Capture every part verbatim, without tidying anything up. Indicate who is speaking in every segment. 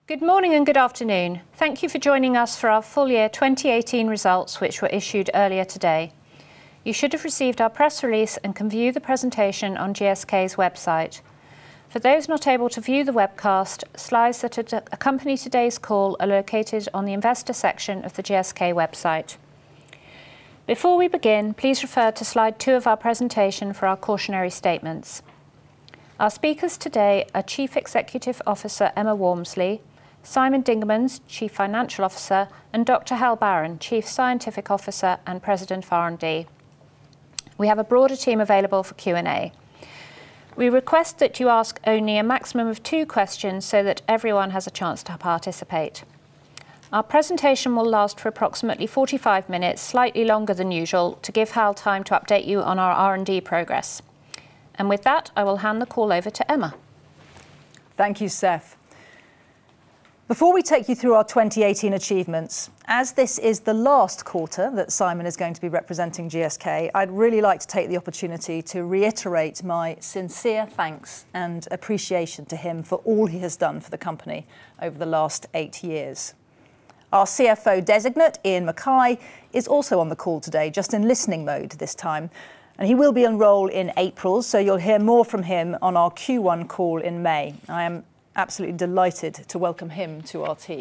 Speaker 1: Good morning and good afternoon. Thank you for joining us for our full year twenty eighteen results, which were issued earlier today. You should have received our press release and can view the presentation on G S K's website. For those not able to view the webcast, slides that accompany today's call are located on the investor section of the G S K website. Before we begin, please refer to slide two of our presentation for our cautionary statements. Our speakers today are Chief Executive Officer Emma Walmsley, Simon Dingemans, Chief Financial Officer, and Doctor Hal Barron, Chief Scientific Officer and President of R and D. We have a broader team available for Q and A. We request that you ask only a maximum of two questions so that everyone has a chance to participate. Our presentation will last for approximately forty-five minutes, slightly longer than usual, to give Hal time to update you on our R and D progress. And with that, I will hand the call over to Emma.
Speaker 2: Thank you, Seth. Before we take you through our twenty eighteen achievements, as this is the last quarter that Simon is going to be representing G S K, I'd really like to take the opportunity to reiterate my sincere thanks and appreciation to him for all he has done for the company over the last eight years. Our C F O designate, Ian Mackay, is also on the call today, just in listening mode this time, and he will be on roll in April, so you'll hear more from him on our Q one call in May. I am absolutely delighted to welcome him to our team.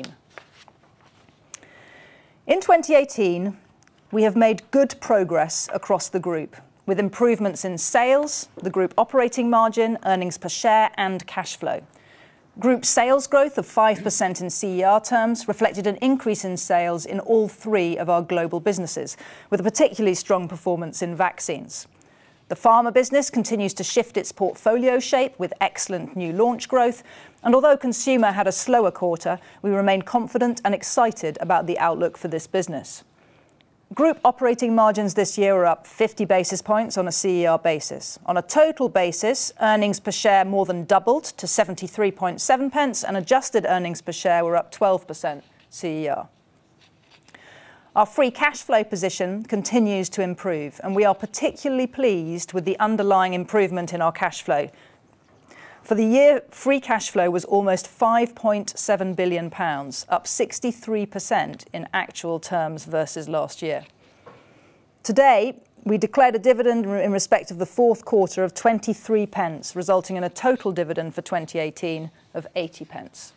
Speaker 2: In twenty eighteen, we have made good progress across the group, with improvements in sales, the group operating margin, earnings per share, and cash flow. Group sales growth of five percent in C E R terms reflected an increase in sales in all three of our global businesses, with a particularly strong performance in vaccines. The pharma business continues to shift its portfolio shape with excellent new launch growth, and although consumer had a slower quarter, we remain confident and excited about the outlook for this business. Group operating margins this year are up fifty basis points on a C E R basis. On a total basis, earnings per share more than doubled to seventy-three point seven pence, and adjusted earnings per share were up twelve percent C E R. Our free cash flow position continues to improve, and we are particularly pleased with the underlying improvement in our cash flow. For the year, free cash flow was almost five point seven billion pounds, up sixty-three percent in actual terms versus last year. Today, we declared a dividend in respect of the fourth quarter of twenty-three pence, resulting in a total dividend for twenty eighteen of eighty pence.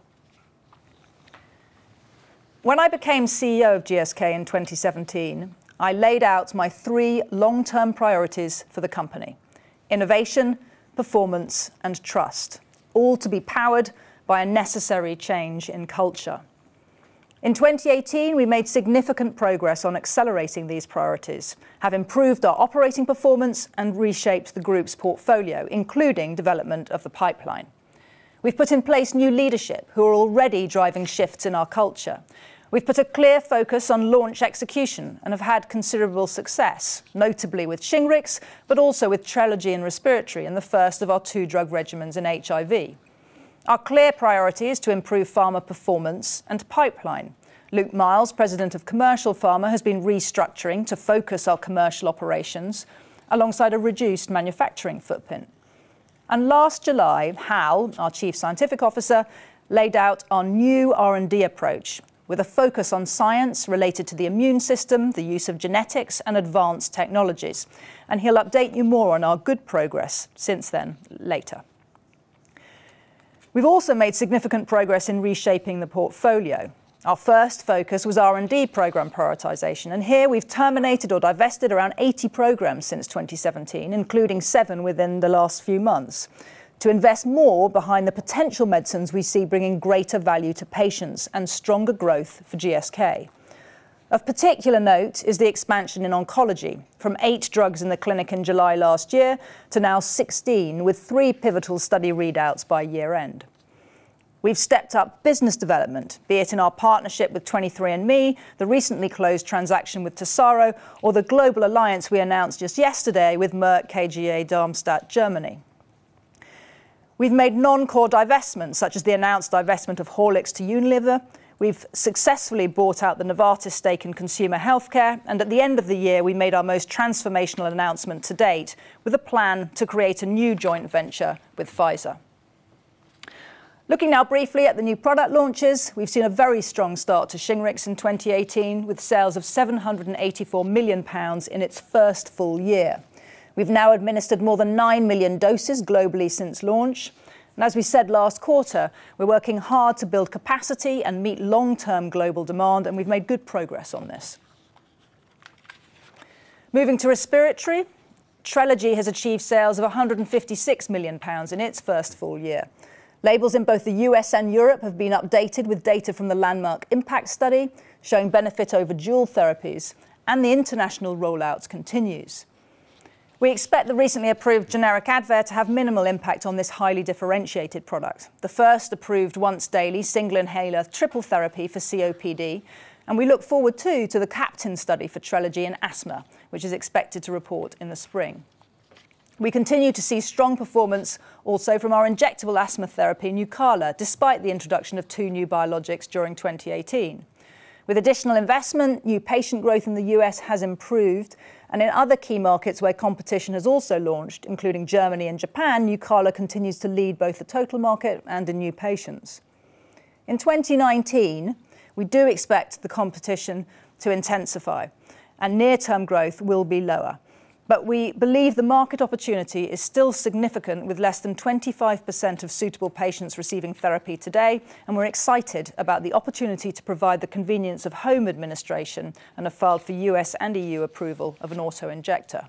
Speaker 2: When I became C E O of G S K in twenty seventeen, I laid out my three long-term priorities for the company: innovation, performance, and trust, all to be powered by a necessary change in culture. In twenty eighteen, we made significant progress on accelerating these priorities, have improved our operating performance, and reshaped the group's portfolio, including development of the pipeline. We've put in place new leadership who are already driving shifts in our culture. We've put a clear focus on launch execution and have had considerable success, notably with Shingrix, but also with Trelegy and Respiratory, and the first of our two drug regimens in H I V. Our clear priority is to improve pharma performance and pipeline. Luke Miles, President of Commercial Pharma, has been restructuring to focus our commercial operations alongside a reduced manufacturing footprint. And last July, Hal, our Chief Scientific Officer, laid out our new R and D approach, with a focus on science related to the immune system, the use of genetics, and advanced technologies. And he'll update you more on our good progress since then later. We've also made significant progress in reshaping the portfolio. Our first focus was R and D programme prioritisation, and here we've terminated or divested around eighty programmes since twenty seventeen, including seven within the last few months, to invest more behind the potential medicines we see bringing greater value to patients and stronger growth for G S K. Of particular note is the expansion in oncology, from eight drugs in the clinic in July last year to now sixteen, with three pivotal study readouts by year end. We've stepped up business development, be it in our partnership with twenty-three and me, the recently closed transaction with Tesaro, or the global alliance we announced just yesterday with Merck K G A Darmstadt, Germany. We've made non-core divestments, such as the announced divestment of Horlicks to Unilever. We've successfully bought out the Novartis stake in consumer healthcare, and at the end of the year, we made our most transformational announcement to date, with a plan to create a new joint venture with Pfizer. Looking now briefly at the new product launches, we've seen a very strong start to Shingrix in twenty eighteen, with sales of seven hundred eighty-four million pounds in its first full year. We've now administered more than nine million doses globally since launch. And as we said last quarter, we're working hard to build capacity and meet long-term global demand, and we've made good progress on this. Moving to respiratory, Trelegy has achieved sales of one hundred fifty-six million pounds in its first full year. Labels in both the U S and Europe have been updated with data from the landmark IMPACT study showing benefit over dual therapies, and the international rollout continues. We expect the recently approved generic Advair to have minimal impact on this highly differentiated product, the first approved once-daily single inhaler triple therapy for C O P D, and we look forward too to the CAPTAIN study for Trelegy in asthma, which is expected to report in the spring. We continue to see strong performance also from our injectable asthma therapy, Nucala, despite the introduction of two new biologics during twenty eighteen. With additional investment, new patient growth in the U S has improved, and in other key markets where competition has also launched, including Germany and Japan, Nucala continues to lead both the total market and in new patients. In twenty nineteen, we do expect the competition to intensify, and near-term growth will be lower. But we believe the market opportunity is still significant, with less than twenty-five percent of suitable patients receiving therapy today, and we're excited about the opportunity to provide the convenience of home administration and have filed for U S and E U approval of an auto-injector.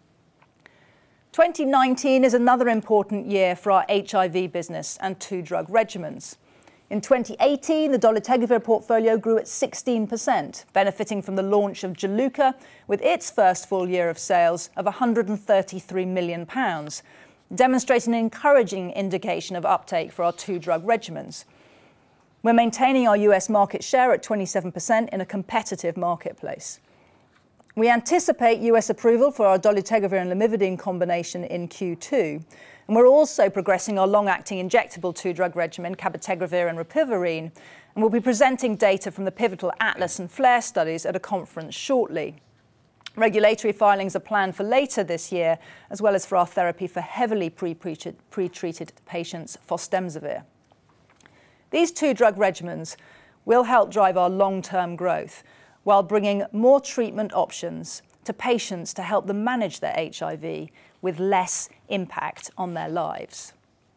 Speaker 2: twenty nineteen is another important year for our H I V business and two-drug regimens. In twenty eighteen, the dolutegravir portfolio grew at sixteen percent, benefiting from the launch of Juluca, with its first full year of sales of one hundred thirty-three million pounds, demonstrating an encouraging indication of uptake for our two-drug regimens. We're maintaining our U S market share at twenty-seven percent in a competitive marketplace. We anticipate U S approval for our dolutegravir and lamivudine combination in Q two. And we're also progressing our long-acting injectable two-drug regimen, cabotegravir and rilpivirine, and we'll be presenting data from the pivotal ATLAS and FLAIR studies at a conference shortly. Regulatory filings are planned for later this year, as well as for our therapy for heavily pre-treated, pre-treated patients, fostemsavir. These two-drug regimens will help drive our long-term growth, while bringing more treatment options to patients to help them manage their H I V with less impact on their lives.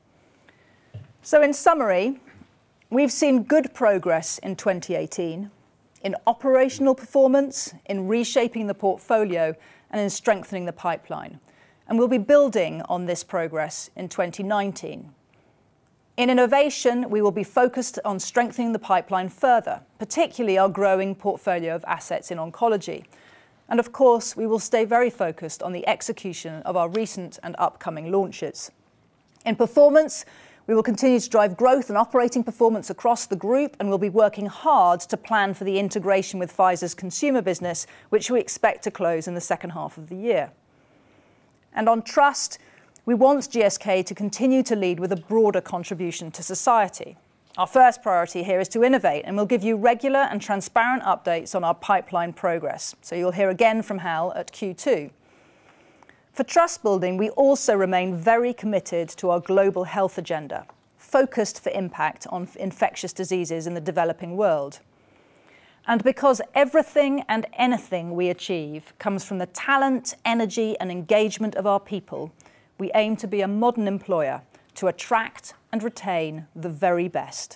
Speaker 2: So in summary, we've seen good progress in twenty eighteen in operational performance, in reshaping the portfolio, and in strengthening the pipeline. And we'll be building on this progress in twenty nineteen. In innovation, we will be focused on strengthening the pipeline further, particularly our growing portfolio of assets in oncology. And of course, we will stay very focused on the execution of our recent and upcoming launches. In performance, we will continue to drive growth and operating performance across the group, and we'll be working hard to plan for the integration with Pfizer's consumer business, which we expect to close in the second half of the year. And on trust, we want G S K to continue to lead with a broader contribution to society. Our first priority here is to innovate, and we'll give you regular and transparent updates on our pipeline progress. So you'll hear again from Hal at Q two. For trust building, we also remain very committed to our global health agenda, focused for impact on infectious diseases in the developing world. And because everything and anything we achieve comes from the talent, energy, and engagement of our people, we aim to be a modern employer to attract and retain the very best.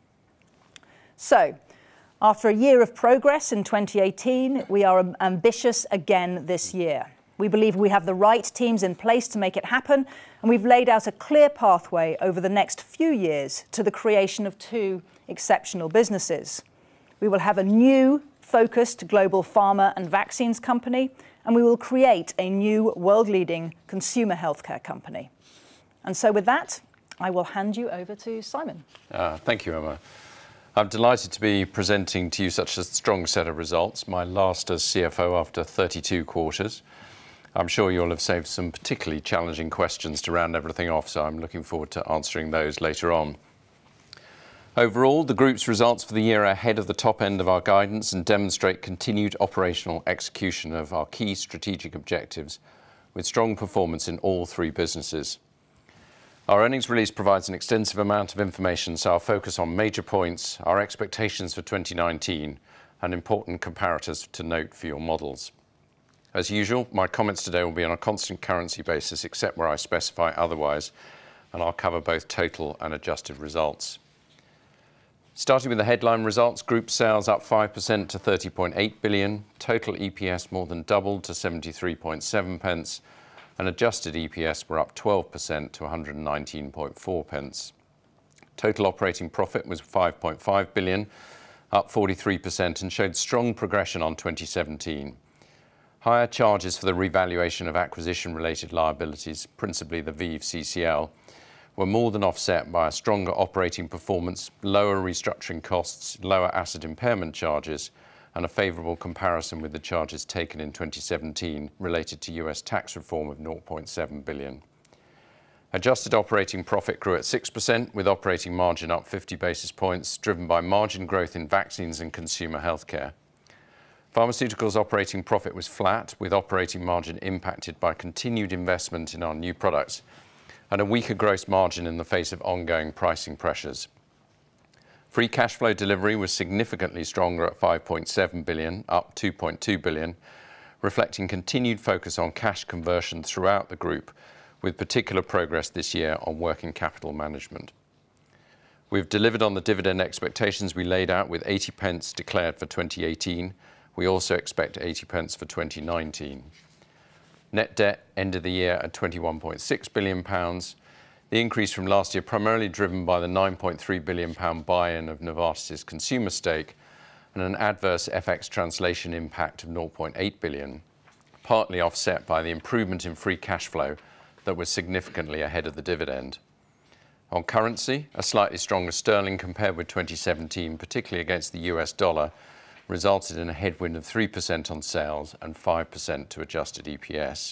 Speaker 2: So, after a year of progress in twenty eighteen, we are ambitious again this year. We believe we have the right teams in place to make it happen, and we've laid out a clear pathway over the next few years to the creation of two exceptional businesses. We will have a new, focused global pharma and vaccines company, and we will create a new world-leading consumer healthcare company. And so with that, I will hand you over to Simon.
Speaker 3: Uh, thank you, Emma. I'm delighted to be presenting to you such a strong set of results, my last as C F O after thirty-two quarters. I'm sure you'll have saved some particularly challenging questions to round everything off, so I'm looking forward to answering those later on. Overall, the group's results for the year are ahead of the top end of our guidance and demonstrate continued operational execution of our key strategic objectives, with strong performance in all three businesses. Our earnings release provides an extensive amount of information, so I'll focus on major points, our expectations for twenty nineteen, and important comparators to note for your models. As usual, my comments today will be on a constant currency basis, except where I specify otherwise, and I'll cover both total and adjusted results. Starting with the headline results, group sales up five percent to thirty point eight billion, total E P S more than doubled to seventy-three point seven pence, and adjusted E P S were up twelve percent to one hundred nineteen point four pence. Total operating profit was five point five billion, up forty-three percent, and showed strong progression on twenty seventeen. Higher charges for the revaluation of acquisition-related liabilities, principally the Vive C C L, were more than offset by a stronger operating performance, lower restructuring costs, lower asset impairment charges, and a favourable comparison with the charges taken in twenty seventeen related to U S tax reform of zero point seven billion. Adjusted operating profit grew at six percent, with operating margin up fifty basis points, driven by margin growth in vaccines and consumer healthcare. Pharmaceuticals operating profit was flat, with operating margin impacted by continued investment in our new products and a weaker gross margin in the face of ongoing pricing pressures. Free cash flow delivery was significantly stronger at five point seven billion, up two point two billion, reflecting continued focus on cash conversion throughout the group, with particular progress this year on working capital management. We've delivered on the dividend expectations we laid out, with eighty pence declared for twenty eighteen. We also expect eighty pence for twenty nineteen. Net debt ended the year at twenty-one point six billion pounds. The increase from last year primarily driven by the nine point three billion pound buy-in of Novartis' consumer stake and an adverse F X translation impact of zero point eight billion, partly offset by the improvement in free cash flow that was significantly ahead of the dividend. On currency, a slightly stronger sterling compared with twenty seventeen, particularly against the U S dollar, resulted in a headwind of three percent on sales and five percent to adjusted E P S.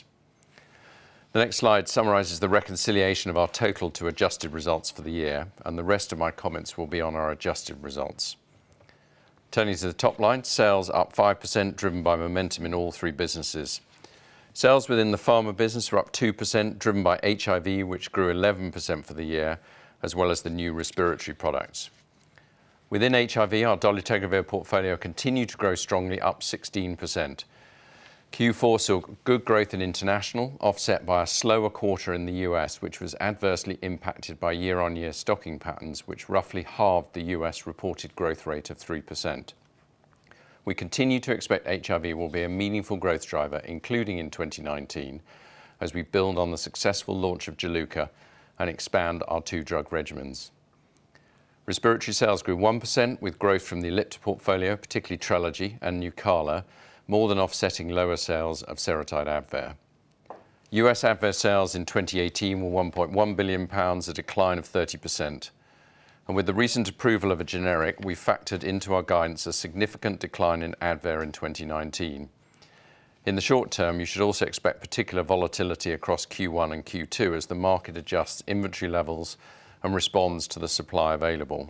Speaker 3: The next slide summarises the reconciliation of our total to adjusted results for the year, and the rest of my comments will be on our adjusted results. Turning to the top line, sales up five percent, driven by momentum in all three businesses. Sales within the pharma business were up two percent, driven by H I V, which grew eleven percent for the year, as well as the new respiratory products. Within H I V, our dolutegravir portfolio continued to grow strongly, up sixteen percent. Q four saw good growth in international, offset by a slower quarter in the U S, which was adversely impacted by year-on-year stocking patterns, which roughly halved the U S reported growth rate of three percent. We continue to expect H I V will be a meaningful growth driver, including in twenty nineteen, as we build on the successful launch of Juluca and expand our two-drug regimens. Respiratory sales grew one percent, with growth from the Ellipta portfolio, particularly Trelegy and Nucala, more than offsetting lower sales of Seretide Advair. U S Advair sales in twenty eighteen were one point one billion pounds, a decline of thirty percent. And with the recent approval of a generic, we factored into our guidance a significant decline in Advair in twenty nineteen. In the short term, you should also expect particular volatility across Q one and Q two as the market adjusts inventory levels and responds to the supply available.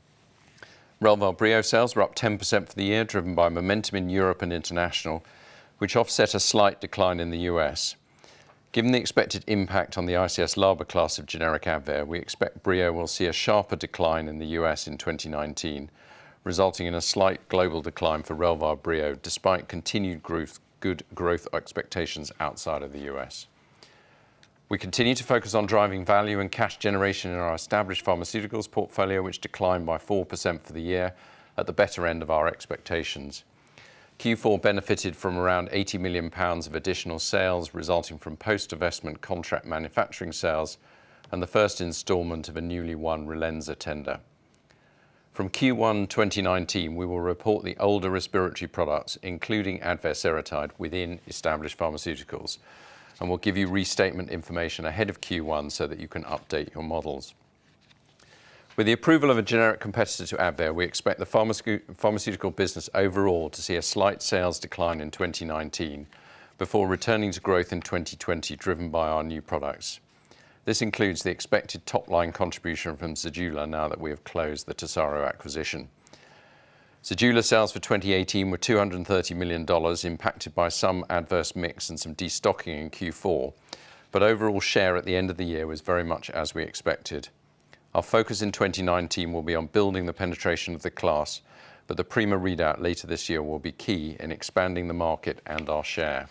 Speaker 3: Relvar Breo sales were up ten percent for the year, driven by momentum in Europe and international, which offset a slight decline in the U S. Given the expected impact on the I C S-LABA class of generic Advair, we expect Breo will see a sharper decline in the U S in twenty nineteen, resulting in a slight global decline for Relvar Breo, despite continued growth, good growth expectations outside of the U S. We continue to focus on driving value and cash generation in our established pharmaceuticals portfolio, which declined by four percent for the year, at the better end of our expectations. Q four benefited from around eighty million pounds of additional sales resulting from post-divestment contract manufacturing sales and the first instalment of a newly won Relenza tender. From Q one twenty nineteen, we will report the older respiratory products, including Advair Seretide, within established pharmaceuticals, and we'll give you restatement information ahead of Q one so that you can update your models. With the approval of a generic competitor to Advair, we expect the pharmaceutical business overall to see a slight sales decline in twenty nineteen, before returning to growth in twenty twenty, driven by our new products. This includes the expected top-line contribution from Zejula now that we have closed the Tesaro acquisition. Zejula sales for twenty eighteen were two hundred thirty million dollars, impacted by some adverse mix and some destocking in Q four, but overall share at the end of the year was very much as we expected. Our focus in twenty nineteen will be on building the penetration of the class, but the PRIMA readout later this year will be key in expanding the market and our share.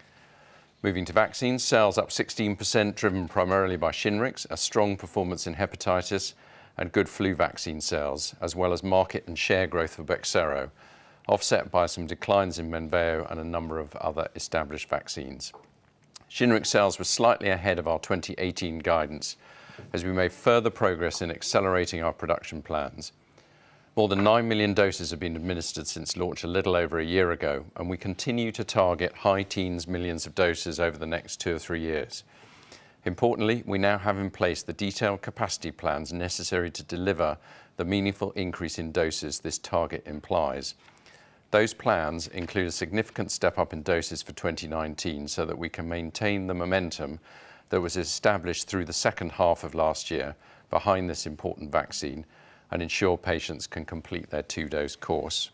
Speaker 3: Moving to vaccines, sales up sixteen percent, driven primarily by Shingrix, a strong performance in hepatitis, and good flu vaccine sales, as well as market and share growth for Bexsero, offset by some declines in Menveo and a number of other established vaccines. Shingrix sales were slightly ahead of our twenty eighteen guidance, as we made further progress in accelerating our production plans. More than nine million doses have been administered since launch a little over a year ago, and we continue to target high teens millions of doses over the next two or three years. Importantly, we now have in place the detailed capacity plans necessary to deliver the meaningful increase in doses this target implies. Those plans include a significant step up in doses for twenty nineteen so that we can maintain the momentum that was established through the second half of last year behind this important vaccine and ensure patients can complete their two-dose course.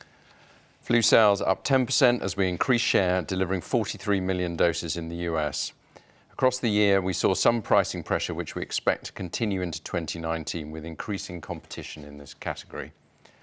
Speaker 3: Flu sales up ten percent as we increase share, delivering forty-three million doses in the U S. Across the year, we saw some pricing pressure which we expect to continue into twenty nineteen with increasing competition in this category.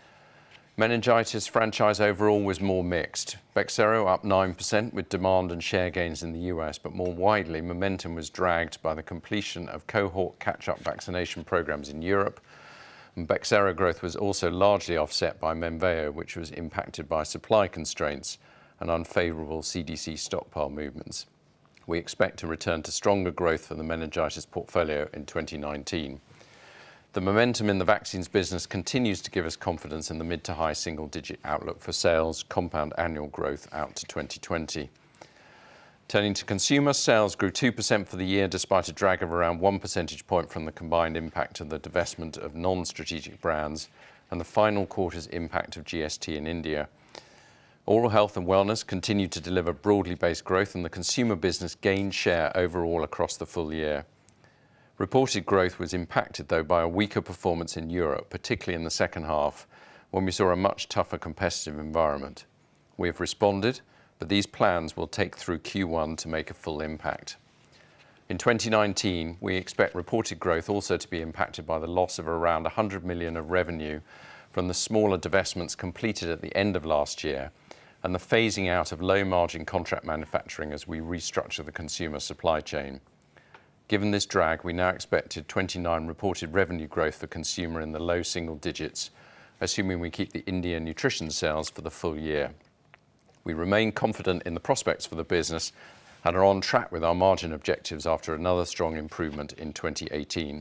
Speaker 3: Meningitis franchise overall was more mixed. Bexsero up nine percent with demand and share gains in the U S, but more widely, momentum was dragged by the completion of cohort catch-up vaccination programs in Europe, and Bexsero growth was also largely offset by Menveo, which was impacted by supply constraints and unfavourable C D C stockpile movements. We expect to return to stronger growth for the meningitis portfolio in twenty nineteen. The momentum in the vaccines business continues to give us confidence in the mid to high single-digit outlook for sales compound annual growth out to twenty twenty. Turning to consumer, sales grew two percent for the year despite a drag of around one percentage point from the combined impact of the divestment of non-strategic brands and the final quarter's impact of G S T in India. Oral health and wellness continued to deliver broadly based growth, and the consumer business gained share overall across the full year. Reported growth was impacted, though, by a weaker performance in Europe, particularly in the second half, when we saw a much tougher competitive environment. We have responded, but these plans will take through Q one to make a full impact. In twenty nineteen, we expect reported growth also to be impacted by the loss of around one hundred million of revenue from the smaller divestments completed at the end of last year and the phasing out of low-margin contract manufacturing as we restructure the consumer supply chain. Given this drag, we now expected twenty-nine reported revenue growth for consumer in the low single digits, assuming we keep the India nutrition sales for the full year. We remain confident in the prospects for the business and are on track with our margin objectives after another strong improvement in twenty eighteen.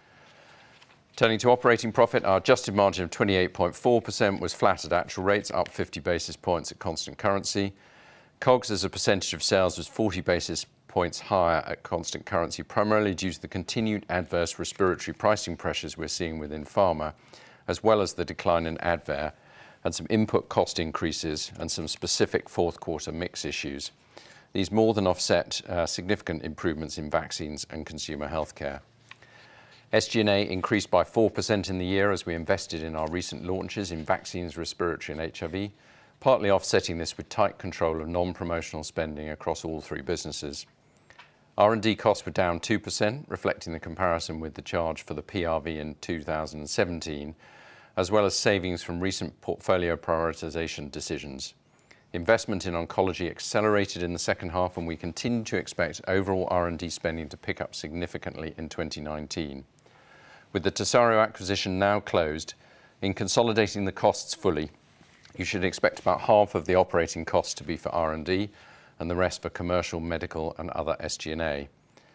Speaker 3: Turning to operating profit, our adjusted margin of twenty-eight point four percent was flat at actual rates, up fifty basis points at constant currency. COGS as a percentage of sales was forty basis points higher at constant currency, primarily due to the continued adverse respiratory pricing pressures we're seeing within pharma, as well as the decline in Advair, and some input cost increases and some specific fourth quarter mix issues. These more than offset uh, significant improvements in vaccines and consumer healthcare. S G and A increased by four percent in the year as we invested in our recent launches in vaccines, respiratory and H I V, partly offsetting this with tight control of non-promotional spending across all three businesses. R and D costs were down two percent, reflecting the comparison with the charge for the P R V in two thousand seventeen, as well as savings from recent portfolio prioritization decisions. Investment in oncology accelerated in the second half, and we continue to expect overall R and D spending to pick up significantly in twenty nineteen. With the Tesaro acquisition now closed, in consolidating the costs fully, you should expect about half of the operating costs to be for R and D and the rest for commercial, medical and other S G and A.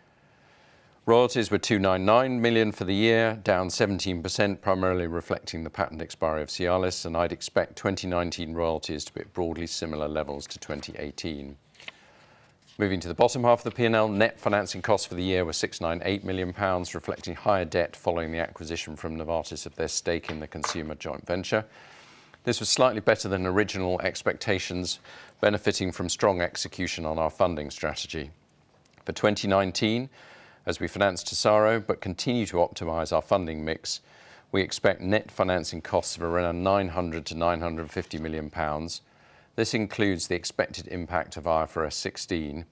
Speaker 3: Royalties were two hundred ninety-nine million for the year, down seventeen percent, primarily reflecting the patent expiry of Cialis, and I'd expect twenty nineteen royalties to be at broadly similar levels to twenty eighteen. Moving to the bottom half of the P and L, net financing costs for the year were six hundred ninety-eight million pounds, reflecting higher debt following the acquisition from Novartis of their stake in the consumer joint venture. This was slightly better than original expectations, benefiting from strong execution on our funding strategy. For twenty nineteen, as we finance Tesaro but continue to optimise our funding mix, we expect net financing costs of around nine hundred to nine hundred fifty million pounds. This includes the expected impact of I F R S sixteen,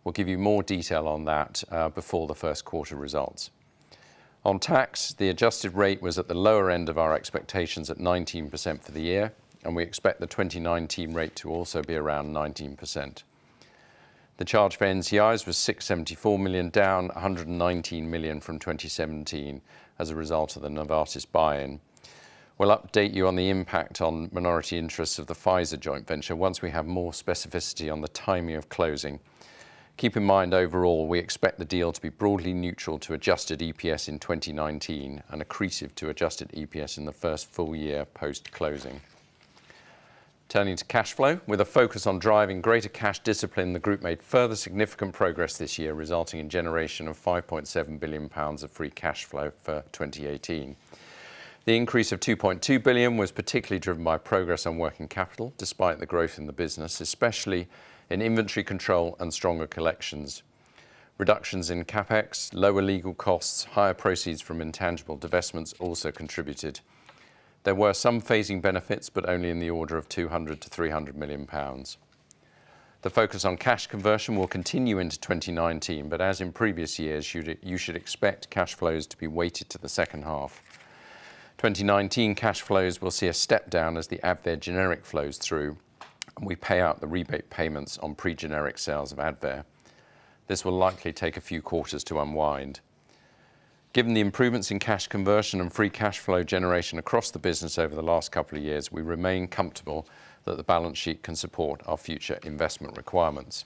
Speaker 3: We'll give you more detail on that uh, before the first quarter results. On tax, the adjusted rate was at the lower end of our expectations at nineteen percent for the year, and we expect the twenty nineteen rate to also be around nineteen percent. The charge for N C Is was six hundred seventy-four million, down one hundred nineteen million from twenty seventeen as a result of the Novartis buy-in. We'll update you on the impact on minority interests of the Pfizer joint venture once we have more specificity on the timing of closing. Keep in mind, overall, we expect the deal to be broadly neutral to adjusted E P S in twenty nineteen and accretive to adjusted E P S in the first full year post-closing. Turning to cash flow, with a focus on driving greater cash discipline, the group made further significant progress this year, resulting in generation of five point seven billion pounds of free cash flow for twenty eighteen. The increase of two point two billion pounds was particularly driven by progress on working capital, despite the growth in the business, especially in inventory control and stronger collections. Reductions in CapEx, lower legal costs, higher proceeds from intangible divestments also contributed. There were some phasing benefits, but only in the order of two hundred to three hundred million pounds. The focus on cash conversion will continue into twenty nineteen, but as in previous years, you should expect cash flows to be weighted to the second half. twenty nineteen cash flows will see a step down as the Advair generic flows through, and we pay out the rebate payments on pre-generic sales of Advair. This will likely take a few quarters to unwind. Given the improvements in cash conversion and free cash flow generation across the business over the last couple of years, we remain comfortable that the balance sheet can support our future investment requirements.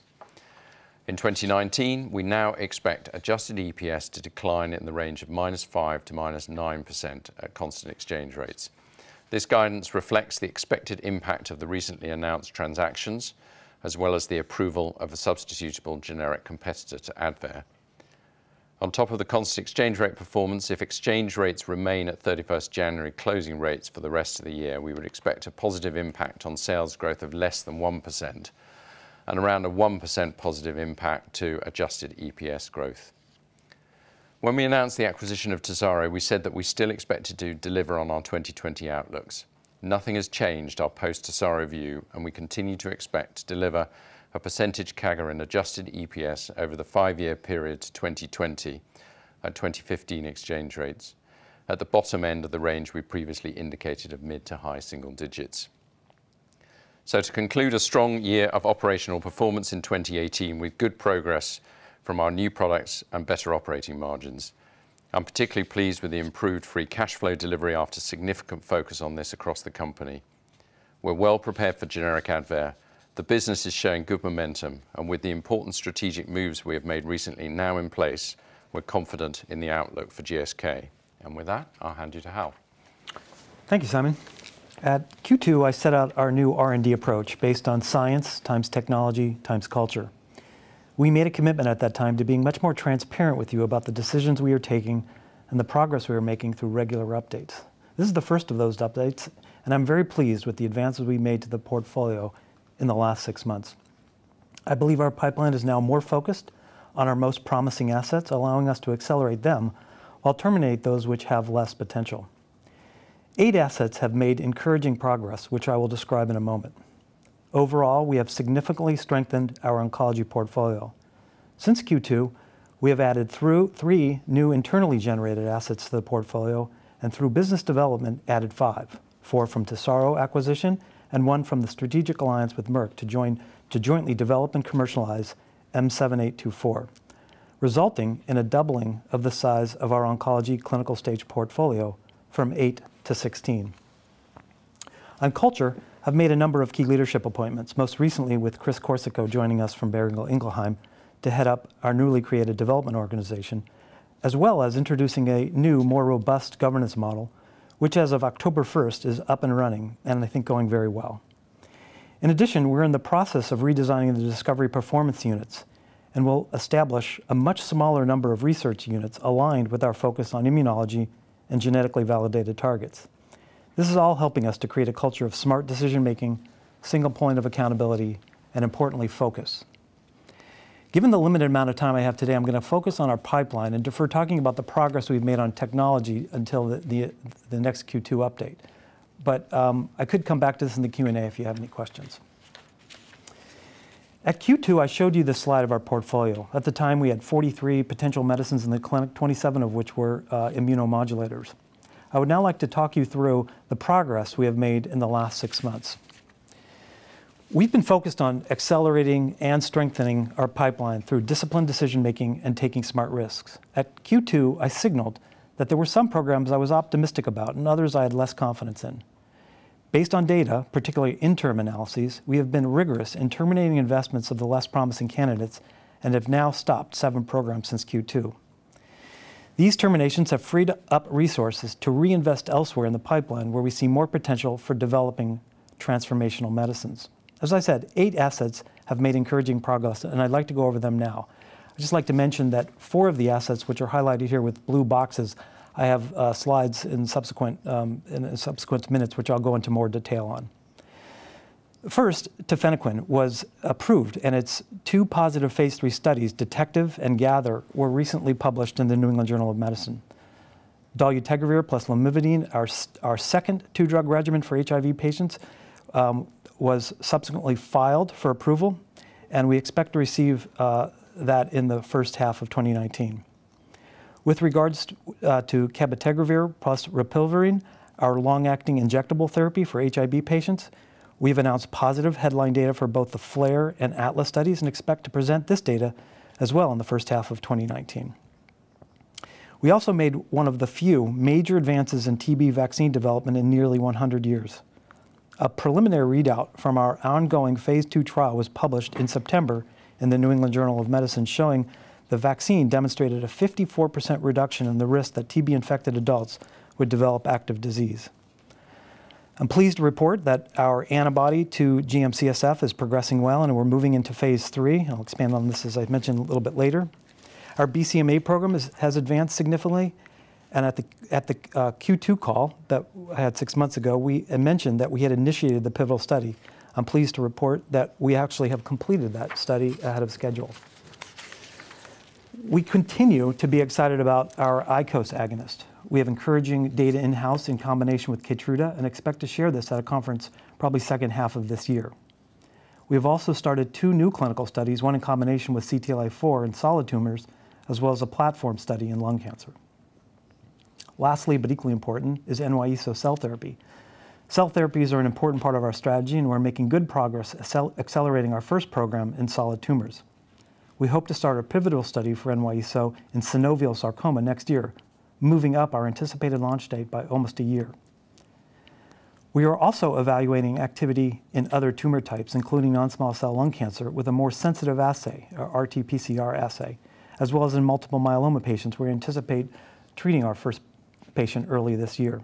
Speaker 3: In twenty nineteen, we now expect adjusted E P S to decline in the range of minus five to minus nine percent at constant exchange rates. This guidance reflects the expected impact of the recently announced transactions, as well as the approval of a substitutable generic competitor to Advair. On top of the constant exchange rate performance, if exchange rates remain at thirty-first January closing rates for the rest of the year, we would expect a positive impact on sales growth of less than one percent and around a one percent positive impact to adjusted E P S growth. When we announced the acquisition of Tesaro, we said that we still expected to deliver on our twenty twenty outlooks. Nothing has changed our post-Tesaro view, and we continue to expect to deliver a percentage C A G R in adjusted E P S over the five-year period to twenty twenty at twenty fifteen exchange rates, at the bottom end of the range we previously indicated of mid to high single digits. So to conclude, a strong year of operational performance in twenty eighteen with good progress from our new products and better operating margins. I'm particularly pleased with the improved free cash flow delivery after significant focus on this across the company. We're well prepared for generic Advair. The business is showing good momentum, and with the important strategic moves we have made recently now in place, we're confident in the outlook for G S K. And with that, I'll hand you to Hal.
Speaker 4: Thank you, Simon. At Q two, I set out our new R and D approach based on science times technology times culture. We made a commitment at that time to being much more transparent with you about the decisions we are taking and the progress we are making through regular updates. This is the first of those updates, and I'm very pleased with the advances we made to the portfolio in the last six months. I believe our pipeline is now more focused on our most promising assets, allowing us to accelerate them while terminate those which have less potential. Eight assets have made encouraging progress, which I will describe in a moment. Overall, we have significantly strengthened our oncology portfolio. Since Q two, we have added through three new internally generated assets to the portfolio, and through business development added five, four from Tesaro acquisition and one from the strategic alliance with Merck to, join, to jointly develop and commercialize M seven eight two four, resulting in a doubling of the size of our oncology clinical stage portfolio from eight to sixteen. On culture, I've made a number of key leadership appointments, most recently with Chris Corsico joining us from Boehringer Ingelheim to head up our newly created development organization, as well as introducing a new, more robust governance model, which as of October first is up and running, and I think going very well. In addition, we're in the process of redesigning the discovery performance units, and will establish a much smaller number of research units aligned with our focus on immunology and genetically validated targets. This is all helping us to create a culture of smart decision-making, single point of accountability, and importantly, focus. Given the limited amount of time I have today, I'm going to focus on our pipeline and defer talking about the progress we've made on technology until the, the, the next Q two update. But um, I could come back to this in the Q and A if you have any questions. At Q two, I showed you this slide of our portfolio. At the time, we had forty-three potential medicines in the clinic, twenty-seven of which were uh, immunomodulators. I would now like to talk you through the progress we have made in the last six months. We've been focused on accelerating and strengthening our pipeline through disciplined decision-making and taking smart risks. At Q two, I signaled that there were some programs I was optimistic about and others I had less confidence in. Based on data, particularly interim analyses, we have been rigorous in terminating investments of the less promising candidates and have now stopped seven programs since Q two. These terminations have freed up resources to reinvest elsewhere in the pipeline where we see more potential for developing transformational medicines. As I said, eight assets have made encouraging progress, and I'd like to go over them now. I'd just like to mention that four of the assets, which are highlighted here with blue boxes, I have uh, slides in subsequent, um, in subsequent minutes, which I'll go into more detail on. First, tafenoquine was approved, and its two positive phase three studies, DETECTIVE and GATHER, were recently published in the New England Journal of Medicine. Dolutegravir plus lamivudine, our, our second two-drug regimen for H I V patients, um, was subsequently filed for approval, and we expect to receive uh, that in the first half of twenty nineteen. With regards to, uh, to cabotegravir plus rilpivirine, our long-acting injectable therapy for H I V patients, we've announced positive headline data for both the FLAIR and ATLAS studies and expect to present this data as well in the first half of twenty nineteen. We also made one of the few major advances in T B vaccine development in nearly one hundred years. A preliminary readout from our ongoing phase two trial was published in September in the New England Journal of Medicine showing the vaccine demonstrated a fifty-four percent reduction in the risk that T B-infected adults would develop active disease. I'm pleased to report that our antibody to G M C S F is progressing well, and we're moving into phase three. I'll expand on this, as I mentioned, a little bit later. Our B C M A program is, has advanced significantly, and at the, at the uh, Q two call that I had six months ago, we mentioned that we had initiated the pivotal study. I'm pleased to report that we actually have completed that study ahead of schedule. We continue to be excited about our I C O S agonist. We have encouraging data in-house in combination with Keytruda and expect to share this at a conference probably second half of this year. We have also started two new clinical studies, one in combination with C T L A four in solid tumors, as well as a platform study in lung cancer. Lastly, but equally important, is N Y E S O cell therapy. Cell therapies are an important part of our strategy, and we're making good progress accelerating our first program in solid tumors. We hope to start a pivotal study for N Y E S O in synovial sarcoma next year, moving up our anticipated launch date by almost a year. We are also evaluating activity in other tumor types, including non-small cell lung cancer, with a more sensitive assay, our R T P C R assay, as well as in multiple myeloma patients, where we anticipate treating our first patient early this year.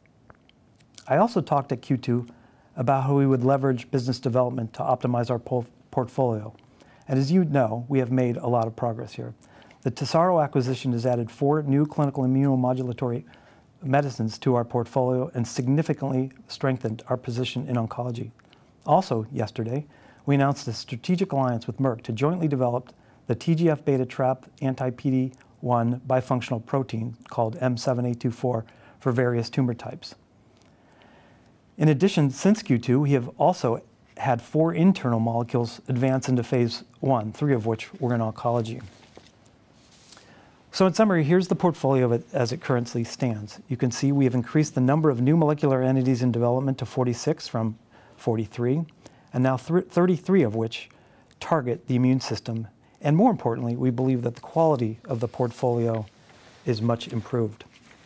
Speaker 4: I also talked at Q two about how we would leverage business development to optimize our portfolio. And as you know, we have made a lot of progress here. The Tesaro acquisition has added four new clinical immunomodulatory medicines to our portfolio and significantly strengthened our position in oncology. Also, yesterday, we announced a strategic alliance with Merck to jointly develop the T G F beta trap anti-P D one bifunctional protein called M seven eight two four for various tumor types. In addition, since Q two, we have also had four internal molecules advance into phase one, three of which were in oncology. So in summary, here's the portfolio of it as it currently stands. You can see we have increased the number of new molecular entities in development to forty-six from forty-three, and now thirty-three of which target the immune system. And more importantly, we believe that the quality of the portfolio is much improved.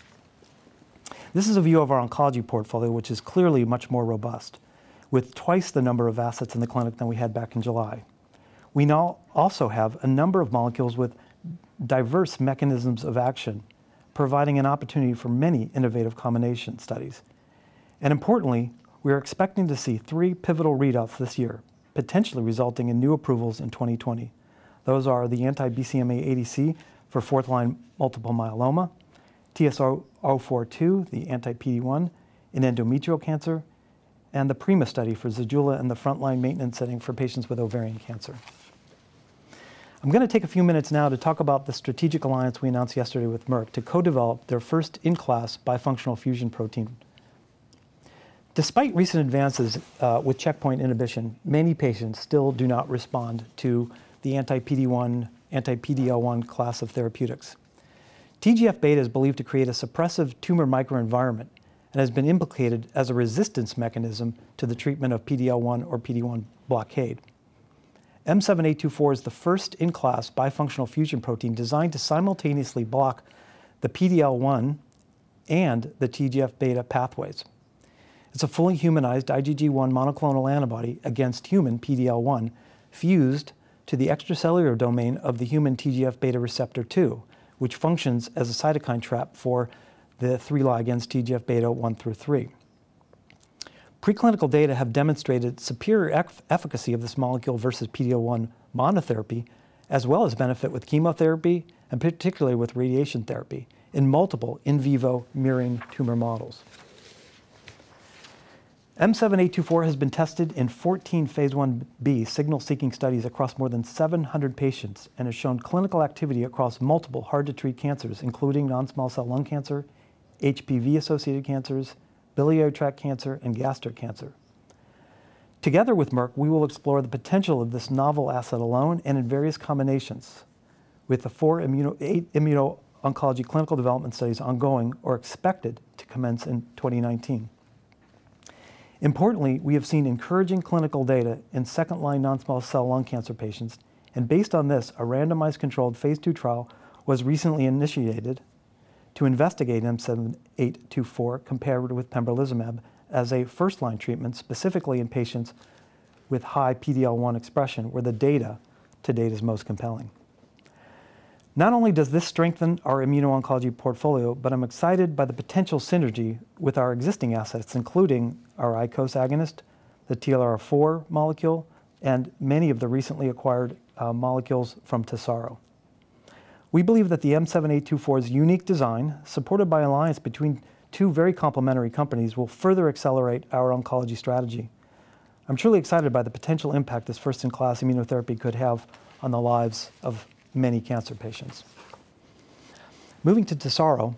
Speaker 4: This is a view of our oncology portfolio, which is clearly much more robust, with twice the number of assets in the clinic than we had back in July. We now also have a number of molecules with diverse mechanisms of action, providing an opportunity for many innovative combination studies. And importantly, we are expecting to see three pivotal readouts this year, potentially resulting in new approvals in twenty twenty. Those are the anti-B C M A A D C for fourth-line multiple myeloma, T S zero zero four two, the anti-P D one in endometrial cancer, and the PRIMA study for Zejula in the frontline maintenance setting for patients with ovarian cancer. I'm going to take a few minutes now to talk about the strategic alliance we announced yesterday with Merck to co-develop their first in-class bifunctional fusion protein. Despite recent advances uh, with checkpoint inhibition, many patients still do not respond to the anti-P D one, anti-P D L one class of therapeutics. T G F beta is believed to create a suppressive tumor microenvironment and has been implicated as a resistance mechanism to the treatment of P D L one or P D one blockade. M seven eight two four is the first in-class bifunctional fusion protein designed to simultaneously block the P D L one and the T G F beta pathways. It's a fully humanized I G G one monoclonal antibody against human P D L one fused to the extracellular domain of the human T G F beta receptor two, which functions as a cytokine trap for the three ligands T G F beta one through three. Preclinical data have demonstrated superior eff efficacy of this molecule versus P D L one monotherapy, as well as benefit with chemotherapy and particularly with radiation therapy in multiple in vivo murine tumor models. M seven eight two four has been tested in fourteen phase one B signal-seeking studies across more than seven hundred patients and has shown clinical activity across multiple hard-to-treat cancers, including non-small cell lung cancer, H P V-associated cancers, biliary tract cancer, and gastric cancer. Together with Merck, we will explore the potential of this novel asset alone and in various combinations, with the four immuno, eight immuno-oncology clinical development studies ongoing or expected to commence in twenty nineteen. Importantly, we have seen encouraging clinical data in second-line non-small cell lung cancer patients, and based on this, a randomized controlled phase two trial was recently initiated to investigate M seven eight two four compared with pembrolizumab as a first-line treatment, specifically in patients with high P D L one expression, where the data to date is most compelling. Not only does this strengthen our immuno-oncology portfolio, but I'm excited by the potential synergy with our existing assets, including our I C O S agonist, the T L R four molecule, and many of the recently acquired uh, molecules from Tesaro. We believe that the M seven eight two four's unique design, supported by alliance between two very complementary companies, will further accelerate our oncology strategy. I'm truly excited by the potential impact this first-in-class immunotherapy could have on the lives of many cancer patients. Moving to Tesaro,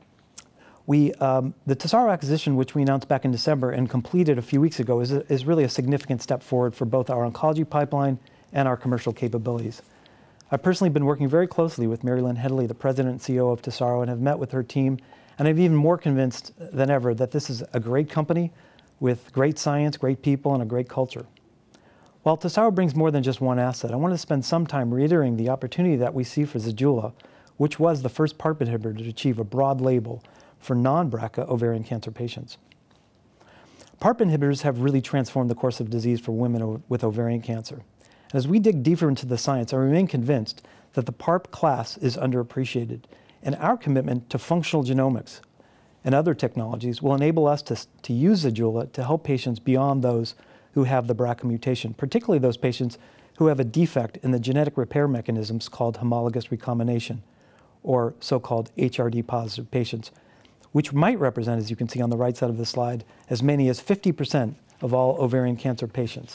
Speaker 4: we, um, the Tesaro acquisition, which we announced back in December and completed a few weeks ago, is, a, is really a significant step forward for both our oncology pipeline and our commercial capabilities. I've personally been working very closely with Mary Lynn Hedley, the president and C E O of Tesaro, and have met with her team, and I'm even more convinced than ever that this is a great company with great science, great people, and a great culture. While Tesaro brings more than just one asset, I want to spend some time reiterating the opportunity that we see for Zejula, which was the first PARP inhibitor to achieve a broad label for non-B R C A ovarian cancer patients. PARP inhibitors have really transformed the course of disease for women with ovarian cancer. As we dig deeper into the science, I remain convinced that the PARP class is underappreciated, and our commitment to functional genomics and other technologies will enable us to, to use Zejula to help patients beyond those who have the B R C A mutation, particularly those patients who have a defect in the genetic repair mechanisms called homologous recombination, or so-called H R D positive patients, which might represent, as you can see on the right side of the slide, as many as fifty percent of all ovarian cancer patients.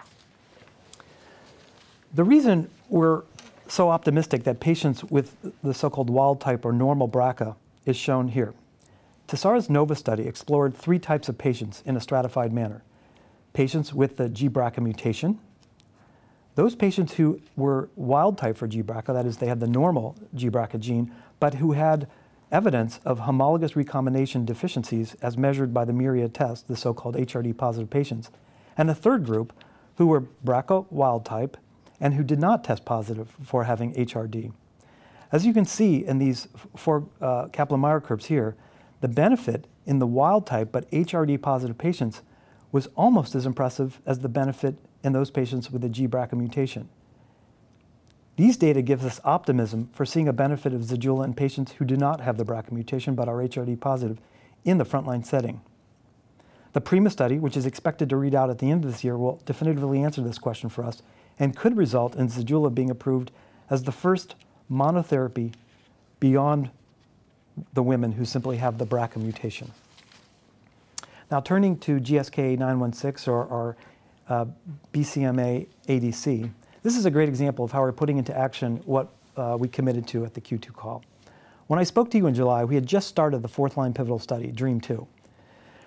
Speaker 4: The reason we're so optimistic that patients with the so-called wild type or normal B R C A is shown here. Tesaro's NOVA study explored three types of patients in a stratified manner. Patients with the G B R C A mutation, those patients who were wild type for G B R C A, that is, they had the normal G B R C A gene, but who had evidence of homologous recombination deficiencies as measured by the Myriad test, the so-called H R D positive patients, and a third group who were B R C A wild type and who did not test positive for having H R D. As you can see in these four uh, Kaplan-Meier curves here, the benefit in the wild type but H R D positive patients was almost as impressive as the benefit in those patients with a G B R C A mutation. These data gives us optimism for seeing a benefit of Zejula in patients who do not have the B R C A mutation but are H R D positive in the frontline setting. The PRIMA study, which is expected to read out at the end of this year, will definitively answer this question for us and could result in Zejula being approved as the first monotherapy beyond the women who simply have the B R C A mutation. Now, turning to G S K nine one six, or our uh, B C M A A D C, this is a great example of how we're putting into action what uh, we committed to at the Q two call. When I spoke to you in July, we had just started the fourth-line pivotal study, DREAM two.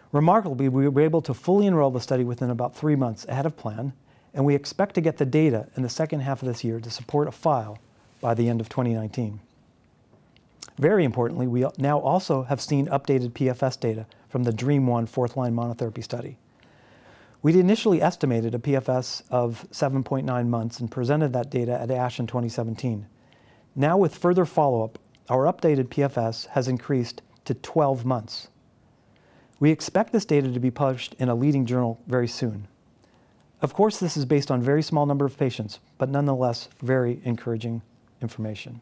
Speaker 4: Remarkably, we were able to fully enroll the study within about three months ahead of plan, and we expect to get the data in the second half of this year to support a file by the end of twenty nineteen. Very importantly, we now also have seen updated P F S data from the DREAM one fourth-line monotherapy study. We'd initially estimated a P F S of seven point nine months and presented that data at ASH in twenty seventeen. Now with further follow-up, our updated P F S has increased to twelve months. We expect this data to be published in a leading journal very soon. Of course, this is based on a very small number of patients, but nonetheless very encouraging information.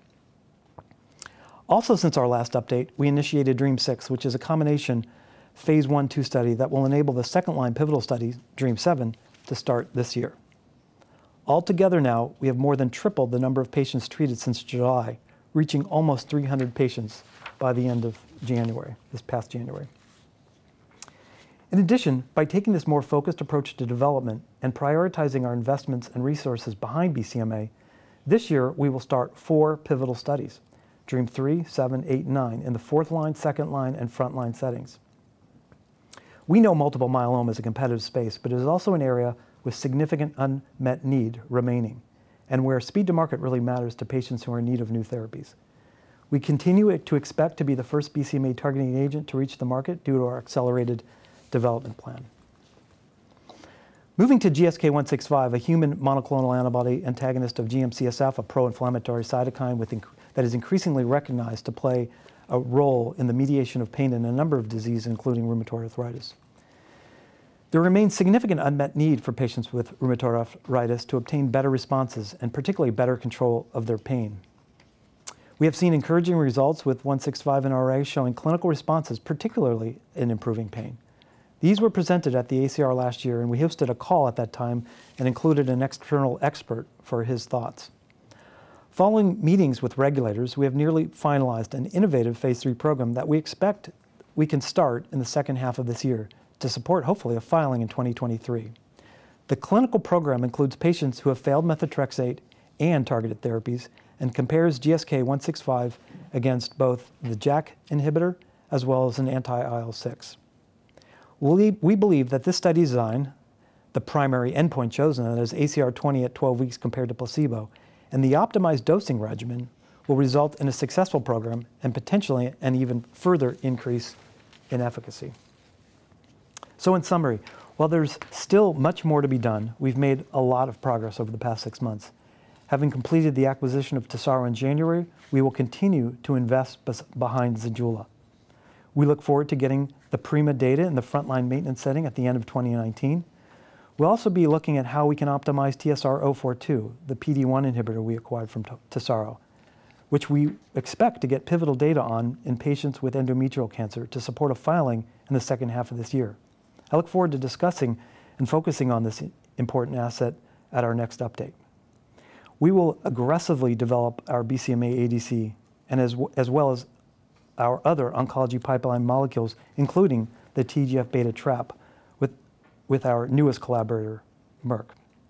Speaker 4: Also, since our last update, we initiated DREAM six, which is a combination phase one two study that will enable the second-line pivotal study, DREAM seven, to start this year. Altogether now, we have more than tripled the number of patients treated since July, reaching almost three hundred patients by the end of January, this past January. In addition, by taking this more focused approach to development and prioritizing our investments and resources behind B C M A, this year we will start four pivotal studies, DREAM three, seven, eight, and nine, in the fourth line, second line, and front line settings. We know multiple myeloma is a competitive space, but it is also an area with significant unmet need remaining, and where speed to market really matters to patients who are in need of new therapies. We continue to expect to be the first B C M A targeting agent to reach the market due to our accelerated development plan. Moving to G S K one sixty-five, a human monoclonal antibody antagonist of G M C S F, a pro-inflammatory cytokine with that is increasingly recognized to play a role in the mediation of pain in a number of diseases, including rheumatoid arthritis. There remains significant unmet need for patients with rheumatoid arthritis to obtain better responses and particularly better control of their pain. We have seen encouraging results with one sixty-five in R A showing clinical responses, particularly in improving pain. These were presented at the A C R last year, and we hosted a call at that time and included an external expert for his thoughts. Following meetings with regulators, we have nearly finalized an innovative phase three program that we expect we can start in the second half of this year to support, hopefully, a filing in twenty twenty-three. The clinical program includes patients who have failed methotrexate and targeted therapies and compares G S K one sixty-five against both the JAK inhibitor as well as an anti-I L six. We, we believe that this study design, the primary endpoint chosen, that is A C R twenty at twelve weeks compared to placebo, and the optimized dosing regimen will result in a successful program and potentially an even further increase in efficacy. So in summary, while there's still much more to be done, we've made a lot of progress over the past six months. Having completed the acquisition of Tesaro in January, we will continue to invest behind Zejula. We look forward to getting the PRIMA data in the frontline maintenance setting at the end of twenty nineteen. We'll also be looking at how we can optimize T S R zero four two, the P D one inhibitor we acquired from Tesaro, which we expect to get pivotal data on in patients with endometrial cancer to support a filing in the second half of this year. I look forward to discussing and focusing on this important asset at our next update. We will aggressively develop our B C M A A D C and as, as well as our other oncology pipeline molecules, including the T G F beta trap, with, with our newest collaborator, Merck.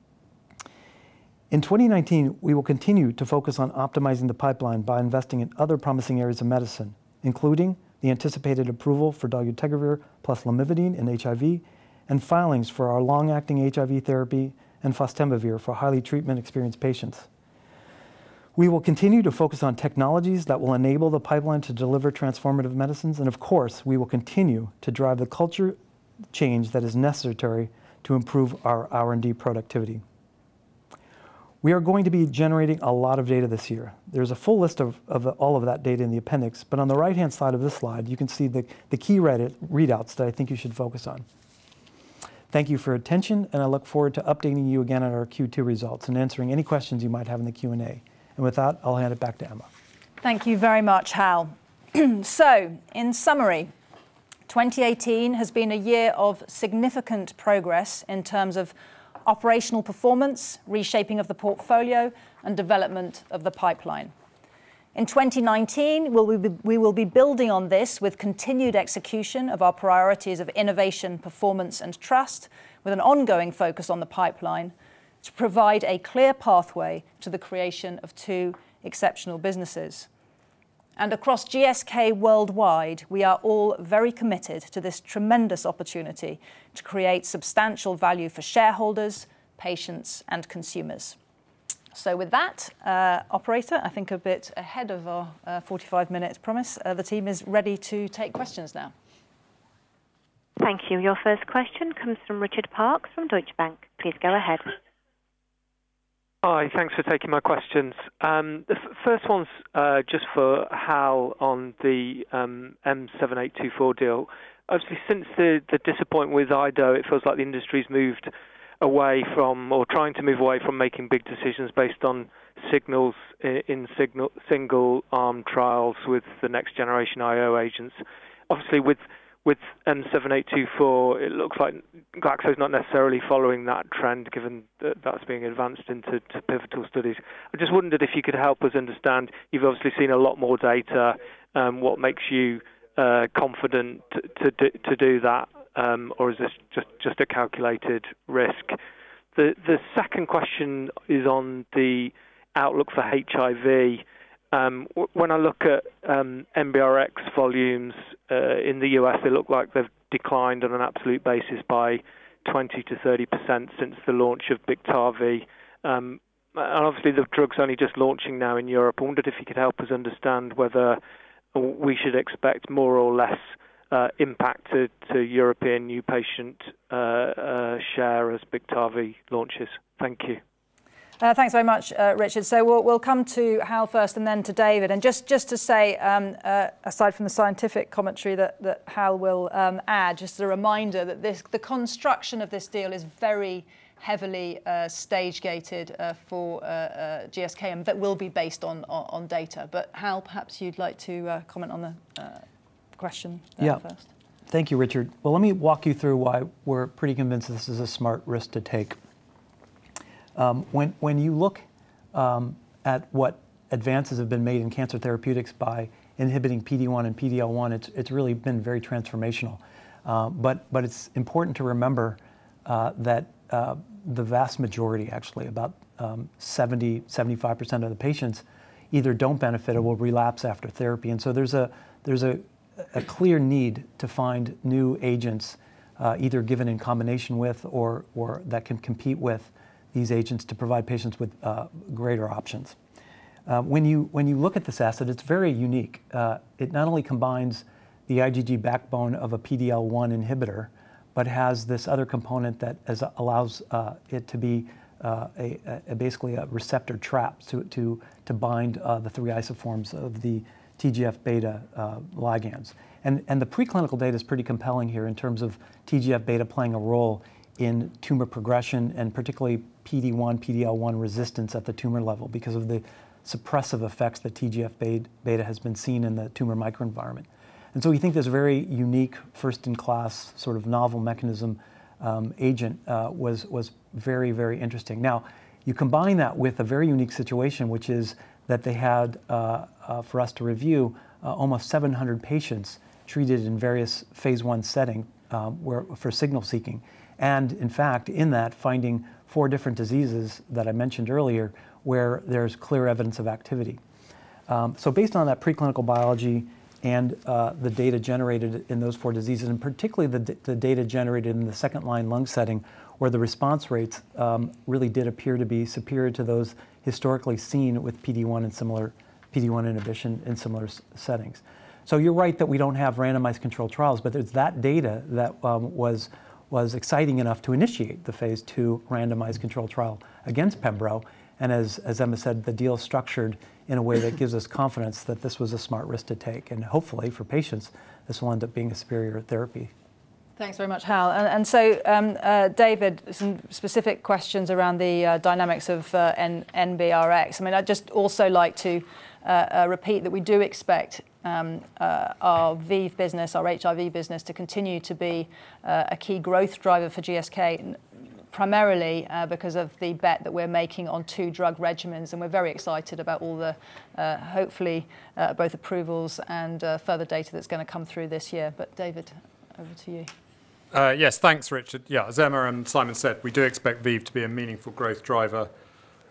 Speaker 4: In twenty nineteen, we will continue to focus on optimizing the pipeline by investing in other promising areas of medicine, including the anticipated approval for dolutegravir plus lamivudine in H I V, and filings for our long-acting H I V therapy and fostemsavir for highly treatment-experienced patients. We will continue to focus on technologies that will enable the pipeline to deliver transformative medicines, and of course, we will continue to drive the culture change that is necessary to improve our R and D productivity. We are going to be generating a lot of data this year. There's a full list of, of all of that data in the appendix, but on the right-hand side of this slide, you can see the, the key read readouts that I think you should focus on. Thank you for your attention, and I look forward to updating you again on our Q two results and answering any questions you might have in the Q and A. And with that, I'll hand it back to Emma.
Speaker 2: Thank you very much, Hal. So, in summary, twenty eighteen has been a year of significant progress in terms of operational performance, reshaping of the portfolio, and development of the pipeline. In twenty nineteen, we'll be, we will be building on this with continued execution of our priorities of innovation, performance, and trust, with an ongoing focus on the pipeline to provide a clear pathway to the creation of two exceptional businesses. And across G S K worldwide, we are all very committed to this tremendous opportunity to create substantial value for shareholders, patients, and consumers. So with that, uh, operator, I think a bit ahead of our uh, forty-five minute promise, uh, the team is ready to take questions now.
Speaker 5: Thank you. Your first question comes from Richard Parkes from Deutsche Bank. Please go ahead.
Speaker 6: Hi, thanks for taking my questions. Um, the f first one's uh, just for Hal on the um, M seven eight two four deal. Obviously, since the, the disappointment with I D O, it feels like the industry's moved away from, or trying to move away from making big decisions based on signals in, in signal, single-arm trials with the next generation I O agents. Obviously, with with M seven eight two four, it looks like Glaxo's not necessarily following that trend, given that that's being advanced into to pivotal studies. I just wondered if you could help us understand. You've obviously seen a lot more data. Um, what makes you uh, confident to, to, do, to do that? Um, or is this just, just a calculated risk? The, the second question is on the outlook for H I V. Um, when I look at um, M B R X volumes uh, in the U S, they look like they've declined on an absolute basis by twenty to thirty percent since the launch of Biktarvy. Um, and obviously the drug's only just launching now in Europe. I wondered if you could help us understand whether we should expect more or less uh, impact to, to European new patient uh, uh, share as Biktarvy launches. Thank you.
Speaker 2: Uh, thanks very much, uh, Richard. So we'll, we'll come to Hal first and then to David. And just, just to say, um, uh, aside from the scientific commentary that, that Hal will um, add, just a reminder that this, the construction of this deal is very heavily uh, stage-gated uh, for uh, uh, G S K and that will be based on, on, on data. But Hal, perhaps you'd like to uh, comment on the uh, question uh,
Speaker 4: yeah.
Speaker 2: first.
Speaker 4: Thank you, Richard. Well, let me walk you through why we're pretty convinced this is a smart risk to take. Um, when, when you look um, at what advances have been made in cancer therapeutics by inhibiting P D one and P D L one, it's, it's really been very transformational. Uh, but, but it's important to remember uh, that uh, the vast majority, actually, about um, seventy, seventy-five percent of the patients either don't benefit or will relapse after therapy. And so there's a, there's a, a clear need to find new agents, uh, either given in combination with or, or that can compete with these agents to provide patients with uh, greater options. Uh, when you when you look at this asset, it's very unique. Uh, it not only combines the I G G backbone of a P D L one inhibitor, but has this other component that as, allows uh, it to be uh, a, a basically a receptor trap to to to bind uh, the three isoforms of the T G F beta uh, ligands. And and the preclinical data is pretty compelling here in terms of T G F beta playing a role in tumor progression and particularly P D one, P D L one resistance at the tumor level because of the suppressive effects that T G F beta has been seen in the tumor microenvironment. And so we think this very unique, first-in-class, sort of novel mechanism um, agent uh, was, was very, very interesting. Now, you combine that with a very unique situation, which is that they had, uh, uh, for us to review, uh, almost seven hundred patients treated in various phase one setting um, where, for signal seeking. And in fact, in that, finding four different diseases that I mentioned earlier where there's clear evidence of activity. Um, so based on that preclinical biology and uh, the data generated in those four diseases, and particularly the, the data generated in the second-line lung setting, where the response rates um, really did appear to be superior to those historically seen with P D one and similar P D one inhibition in similar s settings. So you're right that we don't have randomized controlled trials, but there's that data that um, was was exciting enough to initiate the phase two randomized controlled trial against Pembro. And as, as Emma said, the deal is structured in a way that gives us confidence that this was a smart risk to take. And hopefully for patients, this will end up being a superior therapy.
Speaker 2: Thanks very much, Hal. And, and so, um, uh, David, some specific questions around the uh, dynamics of uh, N B R X. I mean, I'd just also like to uh, uh, repeat that we do expect um, uh, our ViiV business, our H I V business, to continue to be uh, a key growth driver for G S K, primarily uh, because of the bet that we're making on two drug regimens. And we're very excited about all the, uh, hopefully, uh, both approvals and uh, further data that's going to come through this year. But David, over to you.
Speaker 7: Uh, yes, thanks, Richard. Yeah, as Emma and Simon said, we do expect ViiV to be a meaningful growth driver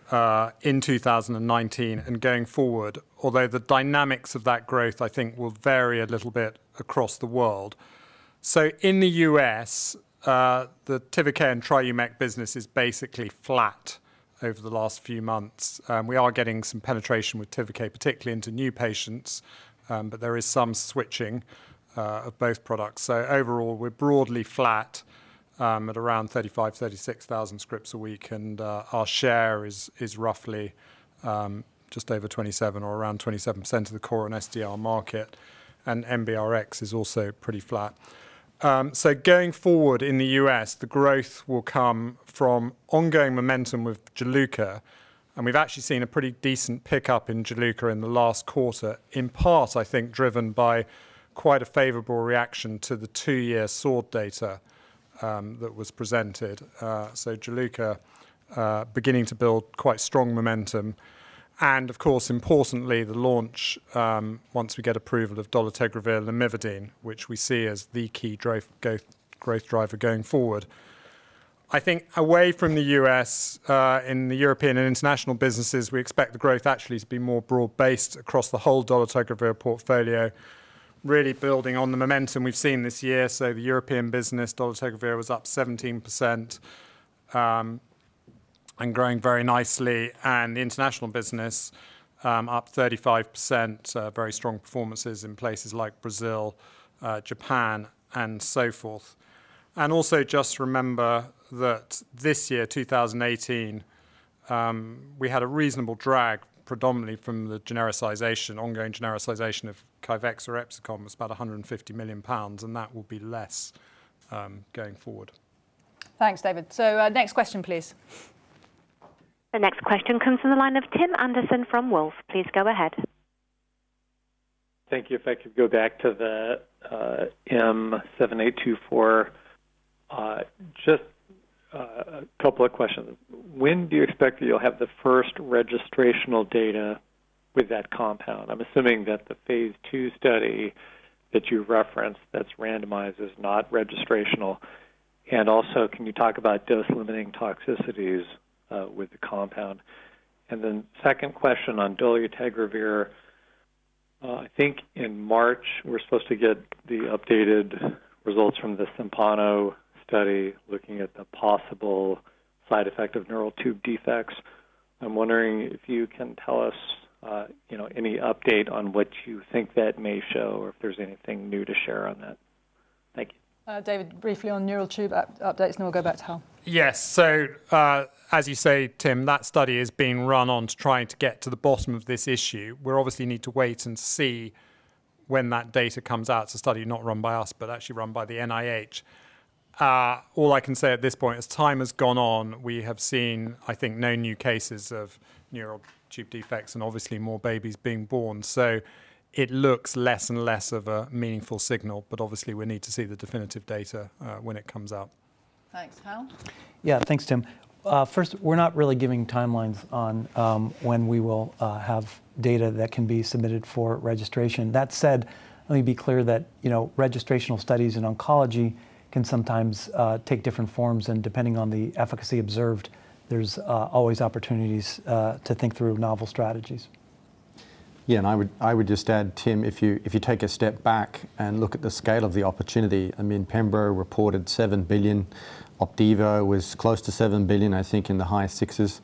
Speaker 7: uh, in two thousand nineteen and going forward, although the dynamics of that growth, I think, will vary a little bit across the world. So in the U S, uh, the Tivicay and Triumec business is basically flat over the last few months. Um, we are getting some penetration with Tivicay, particularly into new patients, um, but there is some switching uh, of both products. So overall, we're broadly flat um, at around thirty-five, thirty-six thousand scripts a week, and uh, our share is is roughly um, just over twenty-seven or around twenty-seven percent of the core and S D R market, and M B R X is also pretty flat. Um, so going forward in the U S, the growth will come from ongoing momentum with Juluca, and we've actually seen a pretty decent pickup in Juluca in the last quarter, in part, I think, driven by quite a favourable reaction to the two-year SWORD data um, that was presented. Uh, so Juluca uh, beginning to build quite strong momentum. And, of course, importantly, the launch, um, once we get approval of dolutegravir lamivudine, which we see as the key growth, growth driver going forward. I think away from the U S, uh, in the European and international businesses, we expect the growth actually to be more broad-based across the whole dolutegravir portfolio, really building on the momentum we've seen this year. So the European business, dolutegravir, was up seventeen percent. Um, and growing very nicely, and the international business um, up thirty-five percent, uh, very strong performances in places like Brazil, uh, Japan, and so forth. And also just remember that this year, two thousand eighteen, um, we had a reasonable drag predominantly from the genericization, ongoing genericization of Kyvex or Epzicom. It's about one hundred fifty million pounds, and that will be less um, going forward.
Speaker 2: Thanks, David. So uh, next question, please.
Speaker 5: The next question comes from the line of Tim Anderson from Wolfe. Please go ahead.
Speaker 8: Thank you. If I could go back to the uh, M seven eight two four, uh, just uh, a couple of questions. When do you expect that you'll have the first registrational data with that compound? I'm assuming that the phase two study that you referenced that's randomized is not registrational. And also, can you talk about dose-limiting toxicities Uh, with the compound? And then second question on dolutegravir. Uh, I think in March we're supposed to get the updated results from the Sympano study looking at the possible side effect of neural tube defects. I'm wondering if you can tell us uh, you know, any update on what you think that may show, or if there's anything new to share on that. Thank you.
Speaker 2: Uh, David, briefly on neural tube up updates, and then we'll go back to Hal.
Speaker 7: Yes, so uh, as you say, Tim, that study is being run on to trying to get to the bottom of this issue. We obviously need to wait and see when that data comes out. It's a study not run by us, but actually run by the N I H. Uh, all I can say at this point, as time has gone on, we have seen, I think, no new cases of neural tube defects, and obviously more babies being born. So it looks less and less of a meaningful signal, but obviously we need to see the definitive data uh, when it comes out.
Speaker 2: Thanks. Hal?
Speaker 4: Yeah, thanks, Tim. Uh, first, we're not really giving timelines on um, when we will uh, have data that can be submitted for registration. That said, let me be clear that, you know, registrational studies in oncology can sometimes uh, take different forms, and depending on the efficacy observed, there's uh, always opportunities uh, to think through novel strategies.
Speaker 9: Yeah, and I would I would just add, Tim, if you if you take a step back and look at the scale of the opportunity, I mean, Pembro reported seven billion, Opdivo was close to seven billion, I think, in the high sixes.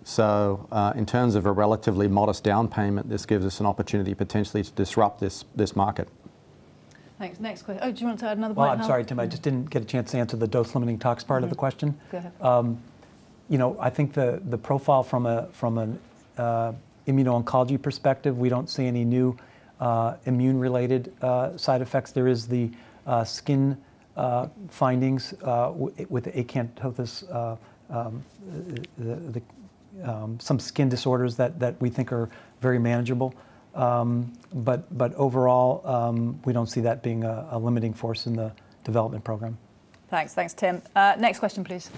Speaker 9: So, uh, in terms of a relatively modest down payment, this gives us an opportunity potentially to disrupt this this market.
Speaker 2: Thanks. Next question. Oh, do you want to add another
Speaker 4: well,
Speaker 2: point?
Speaker 4: I'm
Speaker 2: Hal?
Speaker 4: sorry, Tim. I just didn't get a chance to answer the dose-limiting tox part mm-hmm. of the question.
Speaker 2: Go ahead.
Speaker 4: Um, you know, I think the the profile from a from an uh, immuno-oncology perspective, we don't see any new uh, immune-related uh, side effects. There is the uh, skin uh, findings uh, with the acanthosis, uh, um, the, the, um, some skin disorders that, that we think are very manageable. Um, but, but overall, um, we don't see that being a, a limiting force in the development program.
Speaker 2: Thanks. Thanks, Tim. Uh, next question, please.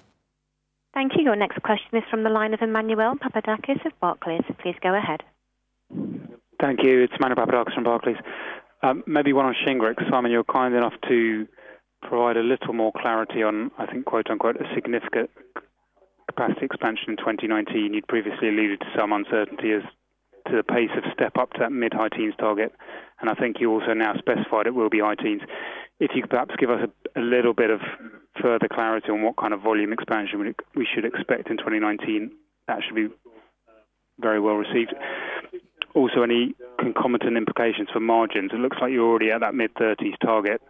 Speaker 5: Thank you. Your next question is from the line of Emmanuel Papadakis of Barclays. Please go ahead.
Speaker 10: Thank you. It's Emmanuel Papadakis from Barclays. Um, maybe one on Shingrix. Simon, you're kind enough to provide a little more clarity on, I think, quote-unquote, a significant capacity expansion in twenty nineteen. You'd previously alluded to some uncertainty as to the pace of step up to that mid-high teens target, and I think you also now specified it will be high teens. If you could perhaps give us a, a little bit of further clarity on what kind of volume expansion we, we should expect in twenty nineteen, that should be very well received. Also, any concomitant implications for margins? It looks like you're already at that mid-thirties target.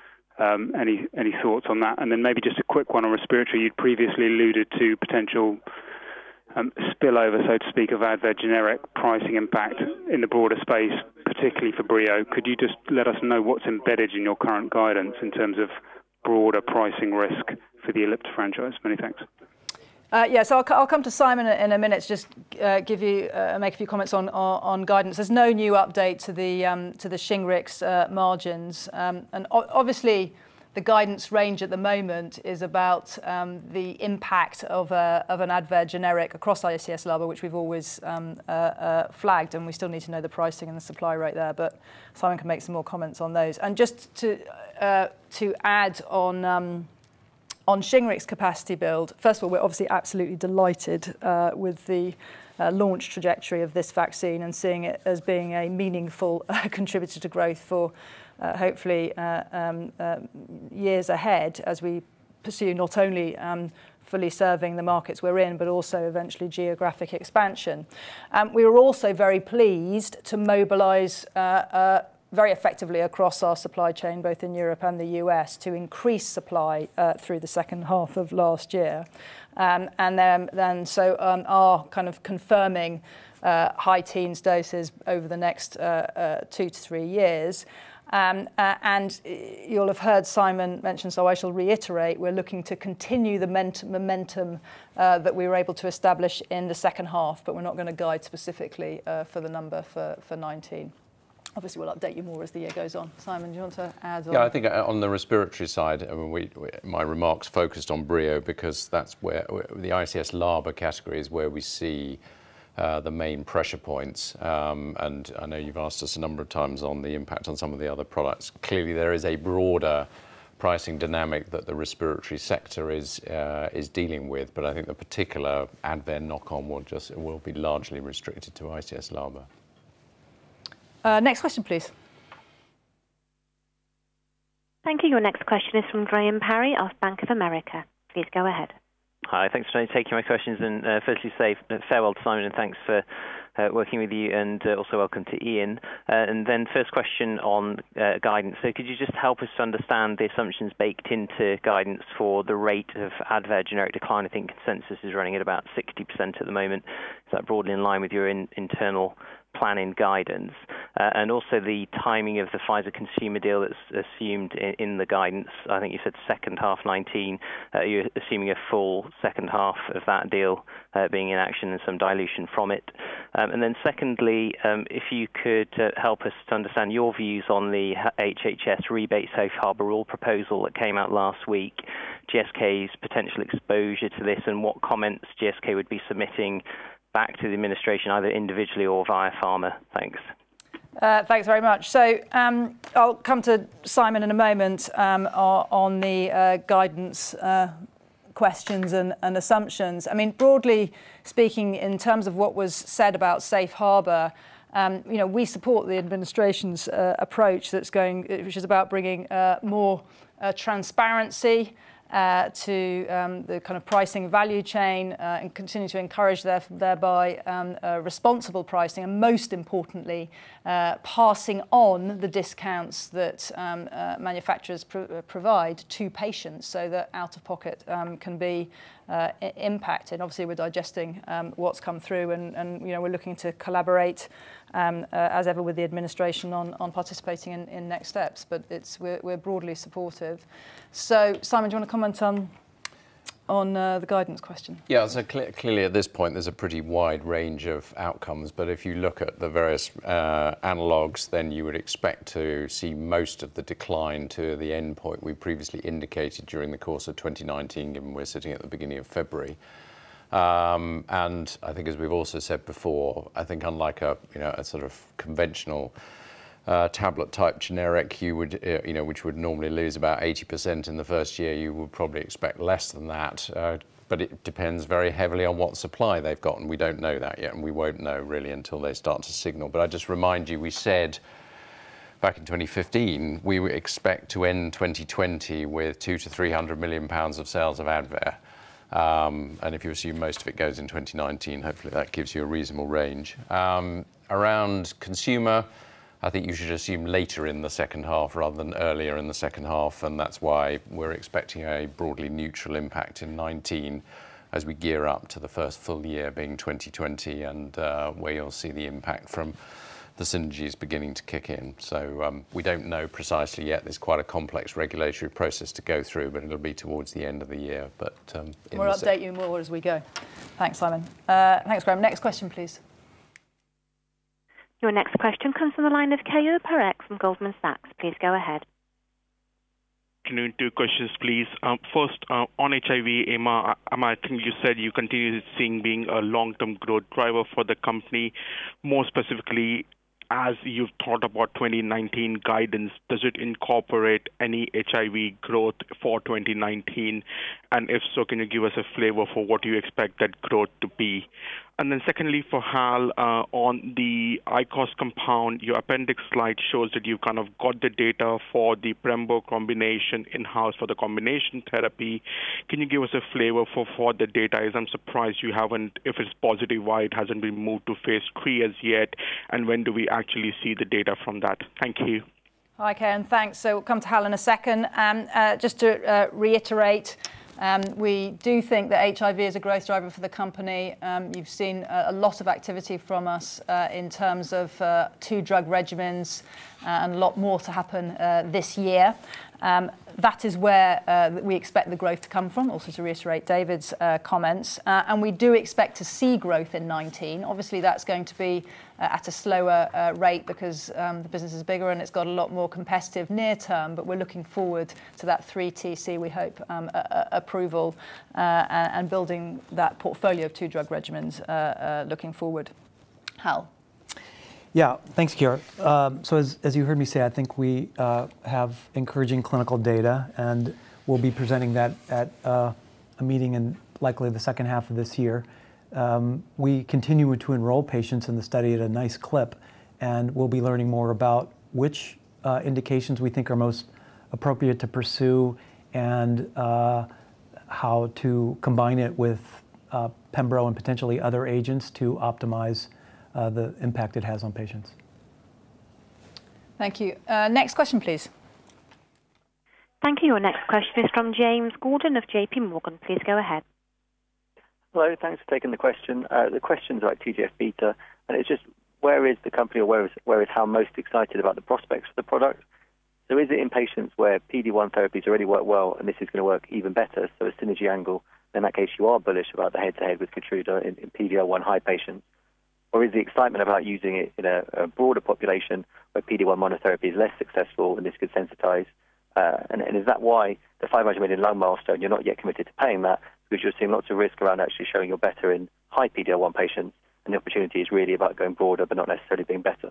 Speaker 10: Um, any any thoughts on that? And then maybe just a quick one on respiratory. You'd previously alluded to potential um, spillover, so to speak, of Advair generic pricing impact in the broader space, particularly for Breo. Could you just let us know what's embedded in your current guidance in terms of broader pricing risk for the Ellipta franchise? Many thanks.
Speaker 2: Uh, yeah, so I'll, I'll come to Simon in a minute to just uh, give you uh, make a few comments on, on on guidance. There's no new update to the um, to the Shingrix uh, margins, um, and o- obviously the guidance range at the moment is about um, the impact of a, of an Advair generic across I C S LABA, which we've always um, uh, uh, flagged, and we still need to know the pricing and the supply rate there. But Simon can make some more comments on those. And just to uh, to add on. Um, On Shingrix capacity build, first of all, we're obviously absolutely delighted uh, with the uh, launch trajectory of this vaccine and seeing it as being a meaningful uh, contributor to growth for uh, hopefully uh, um, uh, years ahead as we pursue not only um, fully serving the markets we're in, but also eventually geographic expansion. Um, we were also very pleased to mobilise uh, uh, very effectively across our supply chain, both in Europe and the U S, to increase supply uh, through the second half of last year. Um, and then, then so um, are kind of confirming uh, high teens doses over the next uh, uh, two to three years. Um, uh, and you'll have heard Simon mention, so I shall reiterate, we're looking to continue the ment- momentum uh, that we were able to establish in the second half, but we're not going to guide specifically uh, for the number for, for nineteen. Obviously, we'll update you more as the year goes on. Simon, do you want to add on?
Speaker 3: Yeah, I think on the respiratory side, I mean, we, we, my remarks focused on Breo because that's where, where the I C S LABA category is where we see uh, the main pressure points. Um, and I know you've asked us a number of times on the impact on some of the other products. Clearly, there is a broader pricing dynamic that the respiratory sector is uh, is dealing with, but I think the particular Advair knock-on will just will be largely restricted to I C S LABA.
Speaker 2: Uh, next question, please.
Speaker 5: Thank you. Your next question is from Graham Parry of Bank of America. Please go ahead.
Speaker 11: Hi, thanks for taking my questions. And uh, firstly, say farewell to Simon and thanks for uh, working with you, and uh, also welcome to Ian. Uh, and then first question on uh, guidance. So could you just help us to understand the assumptions baked into guidance for the rate of Advair generic decline? I think consensus is running at about sixty percent at the moment. Is that broadly in line with your in, internal planning guidance, uh, and also the timing of the Pfizer consumer deal that's assumed in, in the guidance? I think you said second half nineteen. Uh, you're assuming a full second half of that deal uh, being in action and some dilution from it. Um, and then secondly, um, if you could uh, help us to understand your views on the H H S rebate safe harbour rule proposal that came out last week, G S K's potential exposure to this, and what comments G S K would be submitting back to the administration, either individually or via pharma. Thanks.
Speaker 2: Uh, thanks very much. So um, I'll come to Simon in a moment um, on the uh, guidance uh, questions and, and assumptions. I mean, broadly speaking, in terms of what was said about safe harbour, um, you know, we support the administration's uh, approach that's going, which is about bringing uh, more uh, transparency Uh, to um, the kind of pricing value chain uh, and continue to encourage there, thereby um, uh, responsible pricing, and most importantly, uh, passing on the discounts that um, uh, manufacturers pr- provide to patients so that out-of-pocket um, can be uh, I- impacted. Obviously, we're digesting um, what's come through, and, and you know, we're looking to collaborate Um, uh, as ever with the administration on, on participating in, in next steps, but it's we're, we're broadly supportive. So, Simon, do you want to comment on on uh, the guidance question?
Speaker 3: Yeah, so cl- clearly at this point there's a pretty wide range of outcomes, but if you look at the various uh, analogues, then you would expect to see most of the decline to the end point we previously indicated during the course of twenty nineteen, given we're sitting at the beginning of February. Um, and I think, as we've also said before, I think unlike a you know a sort of conventional uh, tablet-type generic, you would, uh, you know, which would normally lose about eighty percent in the first year, you would probably expect less than that. Uh, but it depends very heavily on what supply they've got, and we don't know that yet, and we won't know really until they start to signal. But I just remind you, we said back in twenty fifteen, we would expect to end twenty twenty with two to three hundred million pounds of sales of Advair. Um, and if you assume most of it goes in twenty nineteen, hopefully that gives you a reasonable range. Um, around consumer, I think you should assume later in the second half rather than earlier in the second half, and that's why we're expecting a broadly neutral impact in nineteen as we gear up to the first full year being twenty twenty, and uh, where you'll see the impact from the synergies beginning to kick in. So um, we don't know precisely yet. There's quite a complex regulatory process to go through, but it'll be towards the end of the year. But um, in
Speaker 2: we'll update you more as we go. Thanks, Simon. Uh, thanks, Graham. Next question, please.
Speaker 5: Your next question comes from the line of Keyur Parekh from Goldman Sachs. Please go ahead.
Speaker 12: Afternoon. Two questions, please. Um, first, uh, on H I V, Emma, Emma, I think you said you continue seeing being a long-term growth driver for the company. More specifically, as you've thought about twenty nineteen guidance, does it incorporate any H I V growth for twenty nineteen? And if so, can you give us a flavor for what you expect that growth to be? And then secondly, for Hal, uh, on the I C O S compound, your appendix slide shows that you've kind of got the data for the Pembro combination in-house for the combination therapy. Can you give us a flavor for what the data is? I'm surprised you haven't, if it's positive, why it hasn't been moved to phase three as yet, and when do we actually see the data from that? Thank you.
Speaker 2: Hi, Karen, thanks. So we'll come to Hal in a second. Um, uh, just to uh, reiterate, Um, we do think that H I V is a growth driver for the company. Um, you've seen a, a lot of activity from us uh, in terms of uh, two drug regimens uh, and a lot more to happen uh, this year. Um, that is where uh, we expect the growth to come from, also to reiterate David's uh, comments. Uh, and we do expect to see growth in nineteen. Obviously, that's going to be uh, at a slower uh, rate because um, the business is bigger and it's got a lot more competitive near term, but we're looking forward to that three T C, we hope, um, a, a approval uh, and, and building that portfolio of two drug regimens uh, uh, looking forward. Hal.
Speaker 4: Yeah, thanks, Kiara. Um, so as, as you heard me say, I think we uh, have encouraging clinical data, and we'll be presenting that at uh, a meeting in likely the second half of this year. Um, we continue to enroll patients in the study at a nice clip, and we'll be learning more about which uh, indications we think are most appropriate to pursue and uh, how to combine it with uh, Pembro and potentially other agents to optimize Uh, the impact it has on patients.
Speaker 2: Thank you. Uh, next question, please.
Speaker 5: Thank you. Your next question is from James Gordon of J P Morgan. Please go ahead.
Speaker 13: Hello, thanks for taking the question. Uh, the question's about T G F beta, and it's just where is the company or where is, where is Hal most excited about the prospects for the product? So is it in patients where P D one therapies already work well and this is going to work even better, so a synergy angle, in that case you are bullish about the head-to-head with Keytruda in, in P D L one high patients? Or is the excitement about using it in a, a broader population where P D one monotherapy is less successful and this could sensitize? Uh, and, and is that why the five hundred million lung milestone, you're not yet committed to paying that because you're seeing lots of risk around actually showing you're better in high P D L one patients, and the opportunity is really about going broader but not necessarily being better?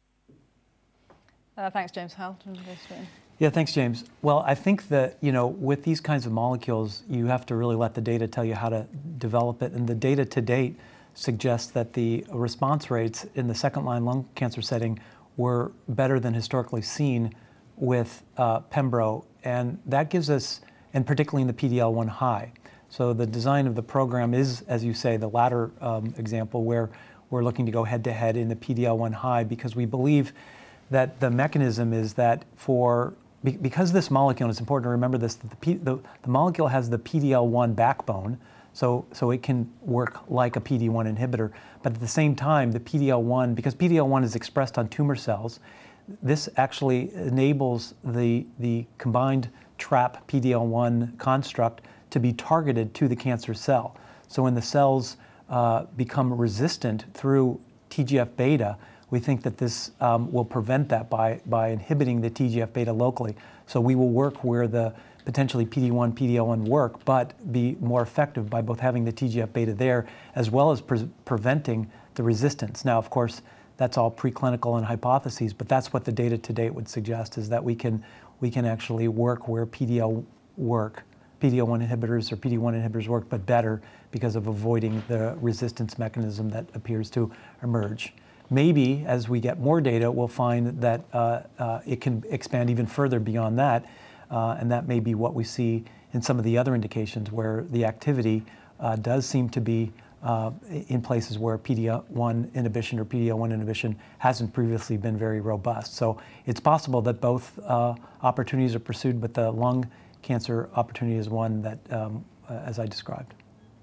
Speaker 2: Uh, thanks, James. Hal, do you want to go straight in?
Speaker 4: Yeah, thanks, James. Well, I think that, you know, with these kinds of molecules, you have to really let the data tell you how to develop it. And the data to date suggests that the response rates in the second-line lung cancer setting were better than historically seen with uh, Pembro. And that gives us, and particularly in the P D L one high. So the design of the program is, as you say, the latter um, example where we're looking to go head-to-head in the P D L one high because we believe that the mechanism is that for, because this molecule, and it's important to remember this, that the, P, the, the molecule has the P D L one backbone, So, so it can work like a P D one inhibitor, but at the same time, the P D L one, because P D L one is expressed on tumor cells, this actually enables the, the combined trap P D L one construct to be targeted to the cancer cell. So when the cells uh, become resistant through T G F beta, we think that this um, will prevent that by, by inhibiting the T G F beta locally. So we will work where the potentially P D one, P D L one work, but be more effective by both having the T G F beta there as well as pre preventing the resistance. Now, of course, that's all preclinical and hypotheses, but that's what the data to date would suggest, is that we can, we can actually work where P D L work, P D L one inhibitors or P D one inhibitors work, but better because of avoiding the resistance mechanism that appears to emerge. Maybe as we get more data, we'll find that uh, uh, it can expand even further beyond that, uh, and that may be what we see in some of the other indications where the activity uh, does seem to be uh, in places where P D L one inhibition or P D L one inhibition hasn't previously been very robust. So it's possible that both uh, opportunities are pursued, but the lung cancer opportunity is one that, um, uh, as I described.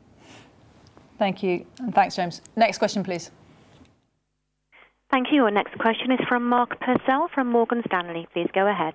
Speaker 2: Thank you, and thanks, James. Next question, please.
Speaker 5: Thank you. Our next question is from Mark Purcell from Morgan Stanley. Please go ahead.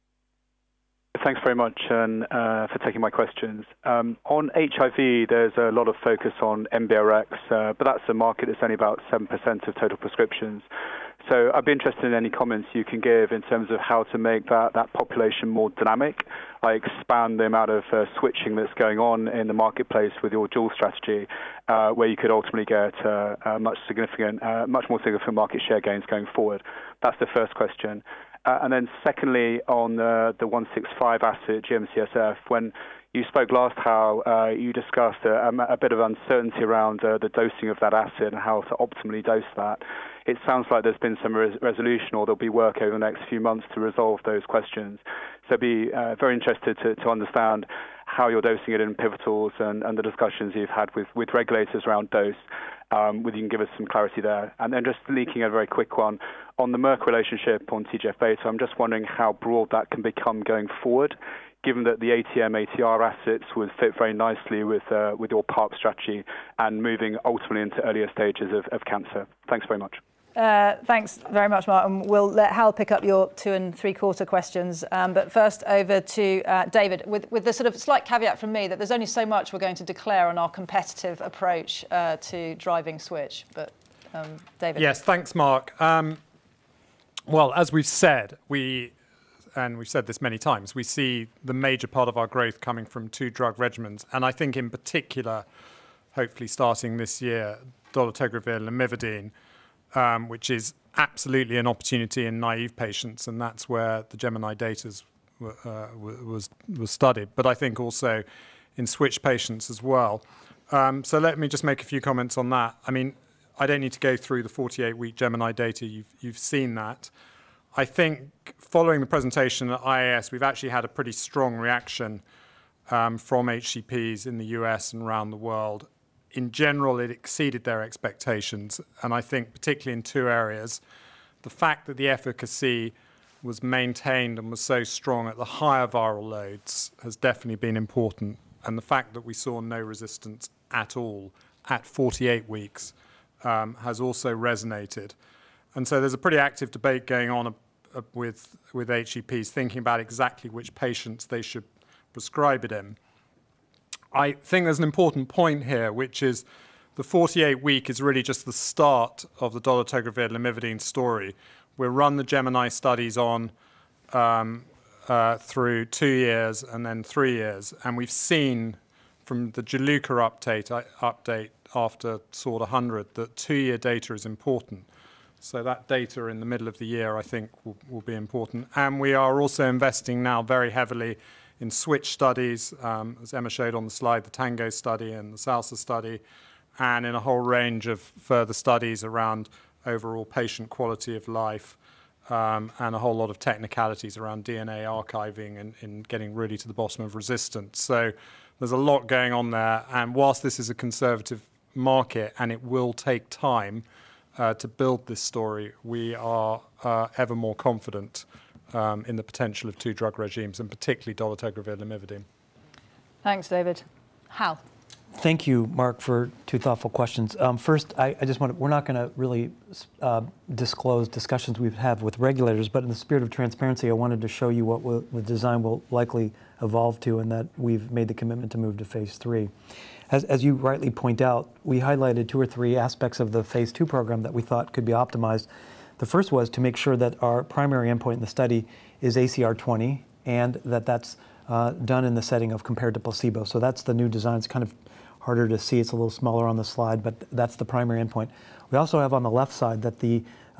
Speaker 14: Thanks very much and, uh, for taking my questions. Um, on H I V, there's a lot of focus on M B R X, uh, but that's a market that's only about seven percent of total prescriptions. So I'd be interested in any comments you can give in terms of how to make that, that population more dynamic. I expand the amount of uh, switching that's going on in the marketplace with your dual strategy, uh, where you could ultimately get uh, uh, much significant, uh, much more significant market share gains going forward. That's the first question. Uh, and then secondly, on the, the one sixty-five asset, G M C S F, when you spoke last how uh, you discussed a, a bit of uncertainty around uh, the dosing of that asset and how to optimally dose that. It sounds like there's been some res resolution or there'll be work over the next few months to resolve those questions. So I'd be uh, very interested to, to understand how you're dosing it in pivotals and, and the discussions you've had with, with regulators around dose. Um, whether you can give us some clarity there. And then just leaking a very quick one on the Merck relationship on T G F beta, I'm just wondering how broad that can become going forward, given that the A T M A T R assets would fit very nicely with, uh, with your PARP strategy and moving ultimately into earlier stages of, of cancer. Thanks very much.
Speaker 2: Uh, thanks very much, Mark. And we'll let Hal pick up your two and three quarter questions. Um, but first over to uh, David, with, with the sort of slight caveat from me that there's only so much we're going to declare on our competitive approach uh, to driving switch. But um, David.
Speaker 7: Yes, thanks, Mark. Um, well, as we've said, we, and we've said this many times, we see the major part of our growth coming from two drug regimens. And I think in particular, hopefully starting this year, dolutegravir, lamivudine, Um, which is absolutely an opportunity in naive patients, and that's where the Gemini data uh, was, was studied, but I think also in switch patients as well. Um, so let me just make a few comments on that. I mean, I don't need to go through the forty-eight week Gemini data. You've, you've seen that. I think following the presentation at I A S, we've actually had a pretty strong reaction um, from H C Ps in the U S and around the world. In general, it exceeded their expectations, and I think particularly in two areas. The fact that the efficacy was maintained and was so strong at the higher viral loads has definitely been important, and the fact that we saw no resistance at all at forty-eight weeks um, has also resonated. And so there's a pretty active debate going on uh, with, with H C Ps thinking about exactly which patients they should prescribe it in. I think there's an important point here, which is the forty-eight week is really just the start of the dolutegravir lamivudine story. We'll run the Gemini studies on um, uh, through two years and then three years. And we've seen from the Juluca update, uh, update after S W O R D one hundred that two-year data is important. So that data in the middle of the year, I think, will, will be important. And we are also investing now very heavily in switch studies, um, as Emma showed on the slide, the TANGO study and the SALSA study, and in a whole range of further studies around overall patient quality of life, um, and a whole lot of technicalities around D N A archiving and, and getting really to the bottom of resistance. So there's a lot going on there, and whilst this is a conservative market and it will take time uh, to build this story, we are uh, ever more confident Um, in the potential of two drug regimes, and particularly dolutegravir lamivudine.
Speaker 2: Thanks, David. Hal.
Speaker 4: Thank you, Mark, for two thoughtful questions. Um, first, I, I just want to, we're not going to really uh, disclose discussions we've had with regulators, but in the spirit of transparency, I wanted to show you what will, the design will likely evolve to, and that we've made the commitment to move to phase three. As, as you rightly point out, we highlighted two or three aspects of the phase two program that we thought could be optimized. The first was to make sure that our primary endpoint in the study is A C R twenty, and that that's uh, done in the setting of compared to placebo. So that's the new design. It's kind of harder to see. It's a little smaller on the slide, but that's the primary endpoint. We also have on the left side that the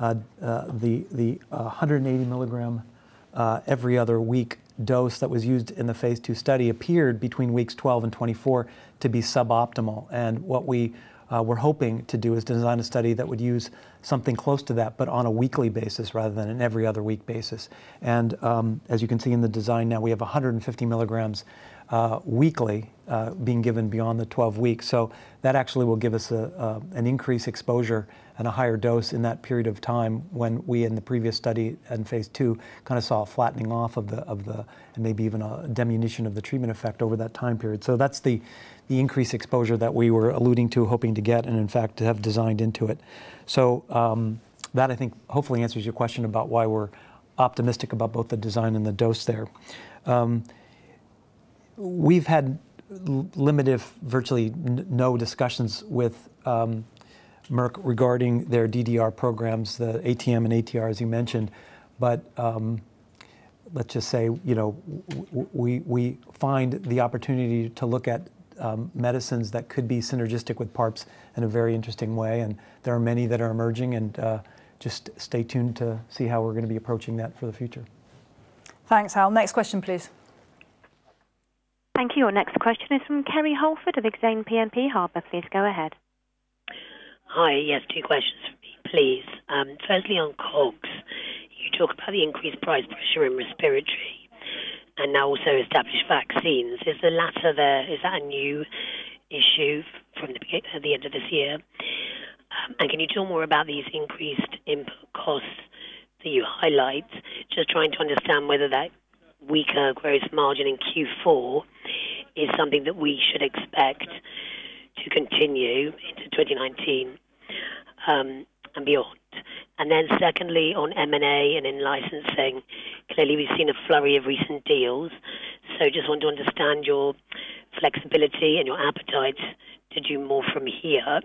Speaker 4: uh, uh, the, the uh, one hundred eighty milligram uh, every other week dose that was used in the phase two study appeared between weeks twelve and twenty-four to be suboptimal. And what we uh, were hoping to do is design a study that would use something close to that, but on a weekly basis rather than an every other week basis. And um, as you can see in the design now, we have one hundred fifty milligrams uh, weekly uh, being given beyond the twelve weeks. So that actually will give us a, a, an increased exposure and a higher dose in that period of time, when we in the previous study in phase two kind of saw a flattening off of the, of the and maybe even a diminution of the treatment effect over that time period. So that's the, the increased exposure that we were alluding to, hoping to get, and in fact to have designed into it. So um, that, I think, hopefully answers your question about why we're optimistic about both the design and the dose there. Um, we've had limited, virtually n no discussions with um, Merck regarding their D D R programs, the A T M and A T R, as you mentioned. But um, let's just say, you know, we, we find the opportunity to look at um, medicines that could be synergistic with PARPs in a very interesting way. And there are many that are emerging, and uh, just stay tuned to see how we're going to be approaching that for the future.
Speaker 2: Thanks, Hal. Next question, please.
Speaker 5: Thank you. Your next question is from Kerry Holford of Exane B N P Paribas. Please go ahead.
Speaker 15: Hi, yes, two questions for me, please. Um, firstly, on COGS, you talk about the increased price pressure in respiratory and now also established vaccines. Is the latter there, is that a new issue from the, at the end of this year? Um, and can you talk more about these increased input costs that you highlight? Just trying to understand whether that weaker gross margin in Q four is something that we should expect to continue into twenty nineteen um, and beyond. And then secondly, on M and A and in licensing, clearly we've seen a flurry of recent deals. So just want to understand your flexibility and your appetite to do more from here.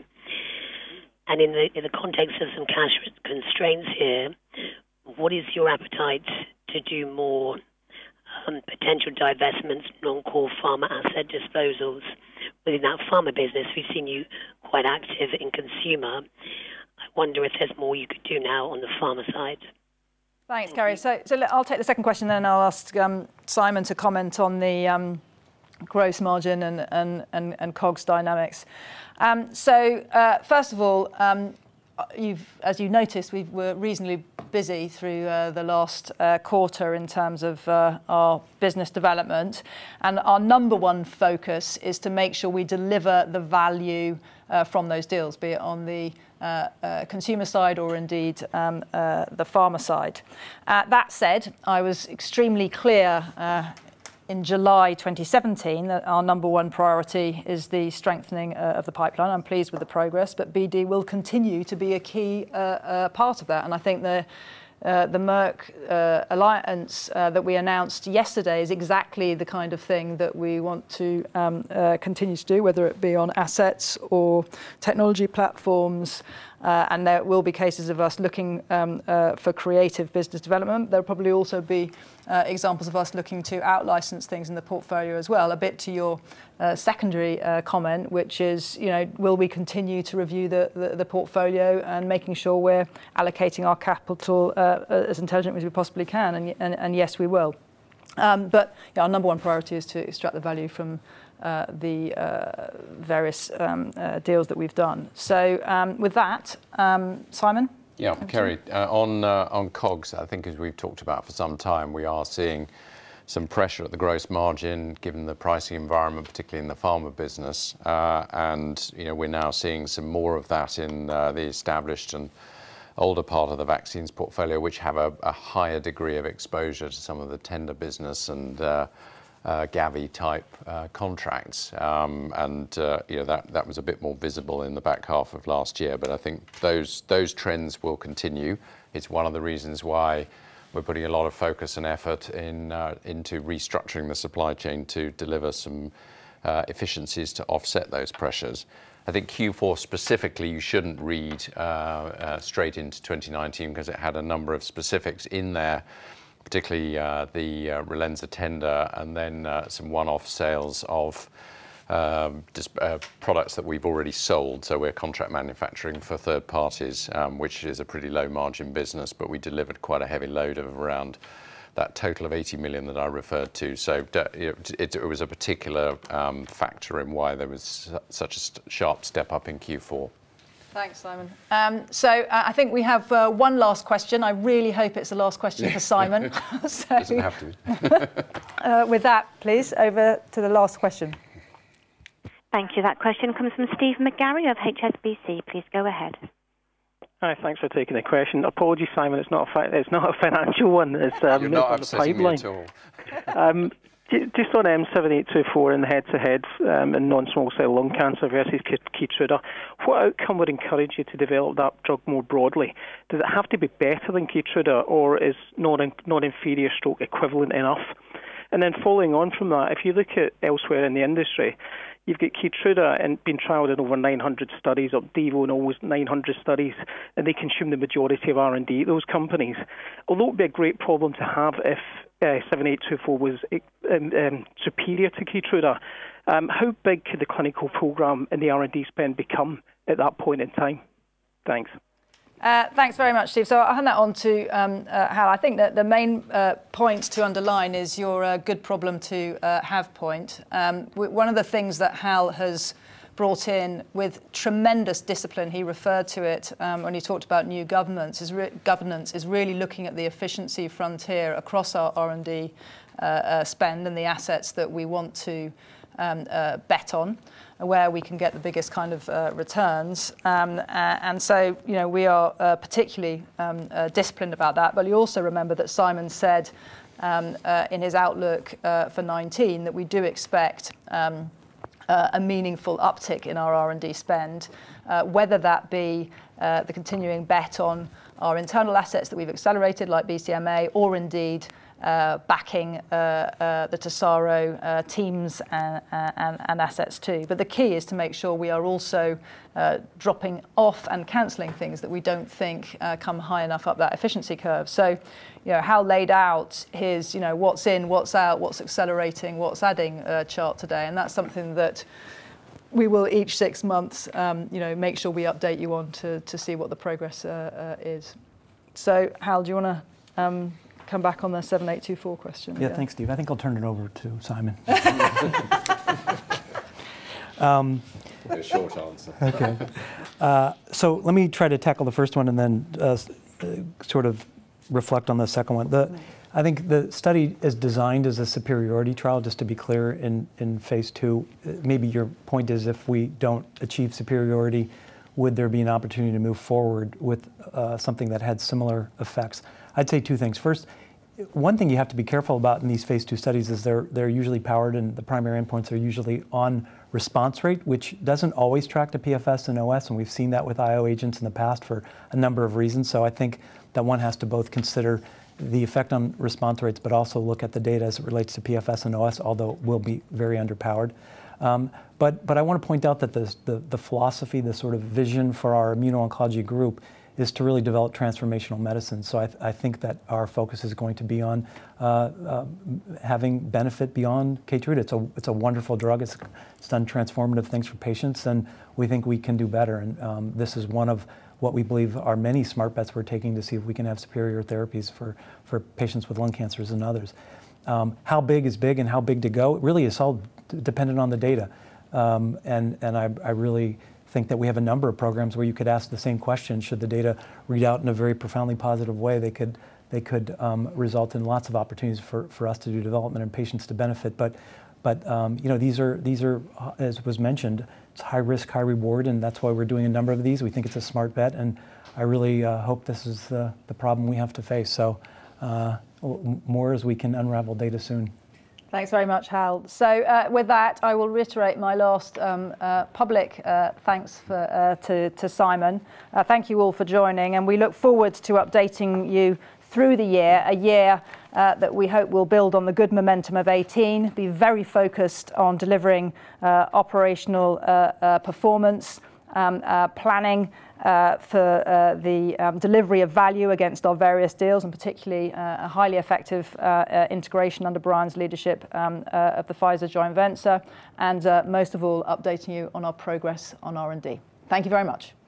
Speaker 15: And in the, in the context of some cash constraints here, what is your appetite to do more um, potential divestments, non-core pharma asset disposals within that pharma business? We've seen you quite active in consumer. I wonder if there's more you could do now on the pharma side.
Speaker 2: Thanks, Kerry. So, so I'll take the second question, then I'll ask um, Simon to comment on the um, gross margin and, and, and, and COGS dynamics. Um, so, uh, first of all, um, you've, as you noticed, we were reasonably busy through uh, the last uh, quarter in terms of uh, our business development. And our number one focus is to make sure we deliver the value uh, from those deals, be it on the uh, uh, consumer side or indeed um, uh, the pharma side. Uh, that said, I was extremely clear uh, in July twenty seventeen that our number one priority is the strengthening uh, of the pipeline. I'm pleased with the progress, but B D will continue to be a key uh, uh, part of that. And I think the uh, the Merck uh, alliance uh, that we announced yesterday is exactly the kind of thing that we want to um, uh, continue to do, whether it be on assets or technology platforms. Uh, and there will be cases of us looking um, uh, for creative business development. There'll probably also be uh, examples of us looking to out-license things in the portfolio as well. A bit to your uh, secondary uh, comment, which is, you know, will we continue to review the, the, the portfolio and making sure we're allocating our capital uh, as intelligently as we possibly can? And, and, and yes, we will. Um, but yeah, our number one priority is to extract the value from Uh, the uh, various um, uh, deals that we've done. So um, with that, um, Simon?
Speaker 3: Yeah, Kerry, uh, on, uh, on COGS, I think as we've talked about for some time, we are seeing some pressure at the gross margin given the pricing environment, particularly in the pharma business. Uh, and you know, we're now seeing some more of that in uh, the established and older part of the vaccines portfolio, which have a, a higher degree of exposure to some of the tender business and uh, Uh, Gavi type uh, contracts, um, and uh, you know, that that was a bit more visible in the back half of last year. But I think those those trends will continue. It's one of the reasons why we're putting a lot of focus and effort in uh, into restructuring the supply chain to deliver some uh, efficiencies to offset those pressures. I think Q four specifically, you shouldn't read uh, uh, straight into twenty nineteen because it had a number of specifics in there, particularly uh, the uh, Relenza tender, and then uh, some one-off sales of um, uh, products that we've already sold. So we're contract manufacturing for third parties, um, which is a pretty low margin business, but we delivered quite a heavy load of around that total of eighty million that I referred to. So it, it, it was a particular um, factor in why there was such a sharp step up in Q four.
Speaker 2: Thanks, Simon. Um, so uh, I think we have uh, one last question. I really hope it's the last question for Simon. so,
Speaker 3: Doesn't have to.
Speaker 2: uh, with that, please, over to the last question.
Speaker 5: Thank you. That question comes from Steve McGarry of H S B C. Please go ahead.
Speaker 16: Hi, thanks for taking the question. Apologies, Simon, it's not a, fi it's not a financial one. It's um,
Speaker 3: You're not
Speaker 16: on the
Speaker 3: upsetting
Speaker 16: pipeline.
Speaker 3: me at all.
Speaker 16: um, just on M seven eight two four and the head-to-head um, in non-small cell lung cancer versus Keytruda, what outcome would encourage you to develop that drug more broadly? Does it have to be better than Keytruda, or is non-inferior stroke equivalent enough? And then following on from that, if you look at elsewhere in the industry, you've got Keytruda and been trialled in over nine hundred studies, Opdivo in almost nine hundred studies, and they consume the majority of R and D, those companies. Although it would be a great problem to have if uh, seven eight two four was um, um, superior to Keytruda, um, how big could the clinical program and the R and D spend become at that point in time? Thanks.
Speaker 2: Uh, thanks very much, Steve. So I'll hand that on to um, uh, Hal. I think that the main uh, point to underline is your uh, good problem to uh, have point. Um, one of the things that Hal has brought in with tremendous discipline, he referred to it um, when he talked about new governance, is re governance, is really looking at the efficiency frontier across our R and D uh, uh, spend and the assets that we want to um, uh, bet on, where we can get the biggest kind of uh, returns. Um, uh, and so, you know, we are uh, particularly um, uh, disciplined about that. But you also remember that Simon said um, uh, in his outlook uh, for nineteen that we do expect um, uh, a meaningful uptick in our R and D spend, uh, whether that be uh, the continuing bet on our internal assets that we've accelerated, like B C M A, or indeed Uh, backing uh, uh, the Tesaro uh, teams and, and, and assets too. But the key is to make sure we are also uh, dropping off and cancelling things that we don't think uh, come high enough up that efficiency curve. So, you know, Hal laid out his, you know, what's in, what's out, what's accelerating, what's adding uh, chart today, and that's something that we will each six months, um, you know, make sure we update you on to, to see what the progress uh, uh, is. So, Hal, do you want to um, come back on the seven eight two four question?
Speaker 4: Yeah, yeah, thanks, Steve. I think I'll turn it over to Simon. um,
Speaker 3: a short answer.
Speaker 4: Okay. Uh, so let me try to tackle the first one and then uh, uh, sort of reflect on the second one. The, I think the study is designed as a superiority trial, just to be clear, in, in phase two. Maybe your point is if we don't achieve superiority, would there be an opportunity to move forward with uh, something that had similar effects? I'd say two things. First, one thing you have to be careful about in these phase two studies is they're, they're usually powered, and the primary endpoints are usually on response rate, which doesn't always track to P F S and O S, and we've seen that with I O agents in the past for a number of reasons. So I think that one has to both consider the effect on response rates, but also look at the data as it relates to P F S and O S, although it will be very underpowered. Um, but, but I want to point out that the, the, the philosophy, the sort of vision for our immuno-oncology group is to really develop transformational medicine. So I, th I think that our focus is going to be on uh, uh, having benefit beyond Keytruda. It's a, it's a wonderful drug. It's, it's done transformative things for patients, and we think we can do better. And um, this is one of what we believe are many smart bets we're taking to see if we can have superior therapies for, for patients with lung cancers and others. Um, how big is big and how big to go? It really is all dependent on the data. Um, and and I, I really think that we have a number of programs where you could ask the same question. Should the data read out in a very profoundly positive way, they could they could um, result in lots of opportunities for, for us to do development and patients to benefit. But but um, you know, these are these are, as was mentioned, it's high risk, high reward, and that's why we're doing a number of these. We think it's a smart bet, and I really uh, hope this is the, the problem we have to face. So uh, more as we can unravel data soon.
Speaker 2: Thanks very much, Hal. So uh, with that, I will reiterate my last um, uh, public uh, thanks for, uh, to, to Simon. Uh, thank you all for joining, and we look forward to updating you through the year, a year uh, that we hope will build on the good momentum of eighteen, be very focused on delivering uh, operational uh, uh, performance, um, uh, planning uh, for uh, the um, delivery of value against our various deals, and particularly uh, a highly effective uh, uh, integration under Brian's leadership um, uh, of the Pfizer joint venture, and uh, most of all, updating you on our progress on R and D. Thank you very much.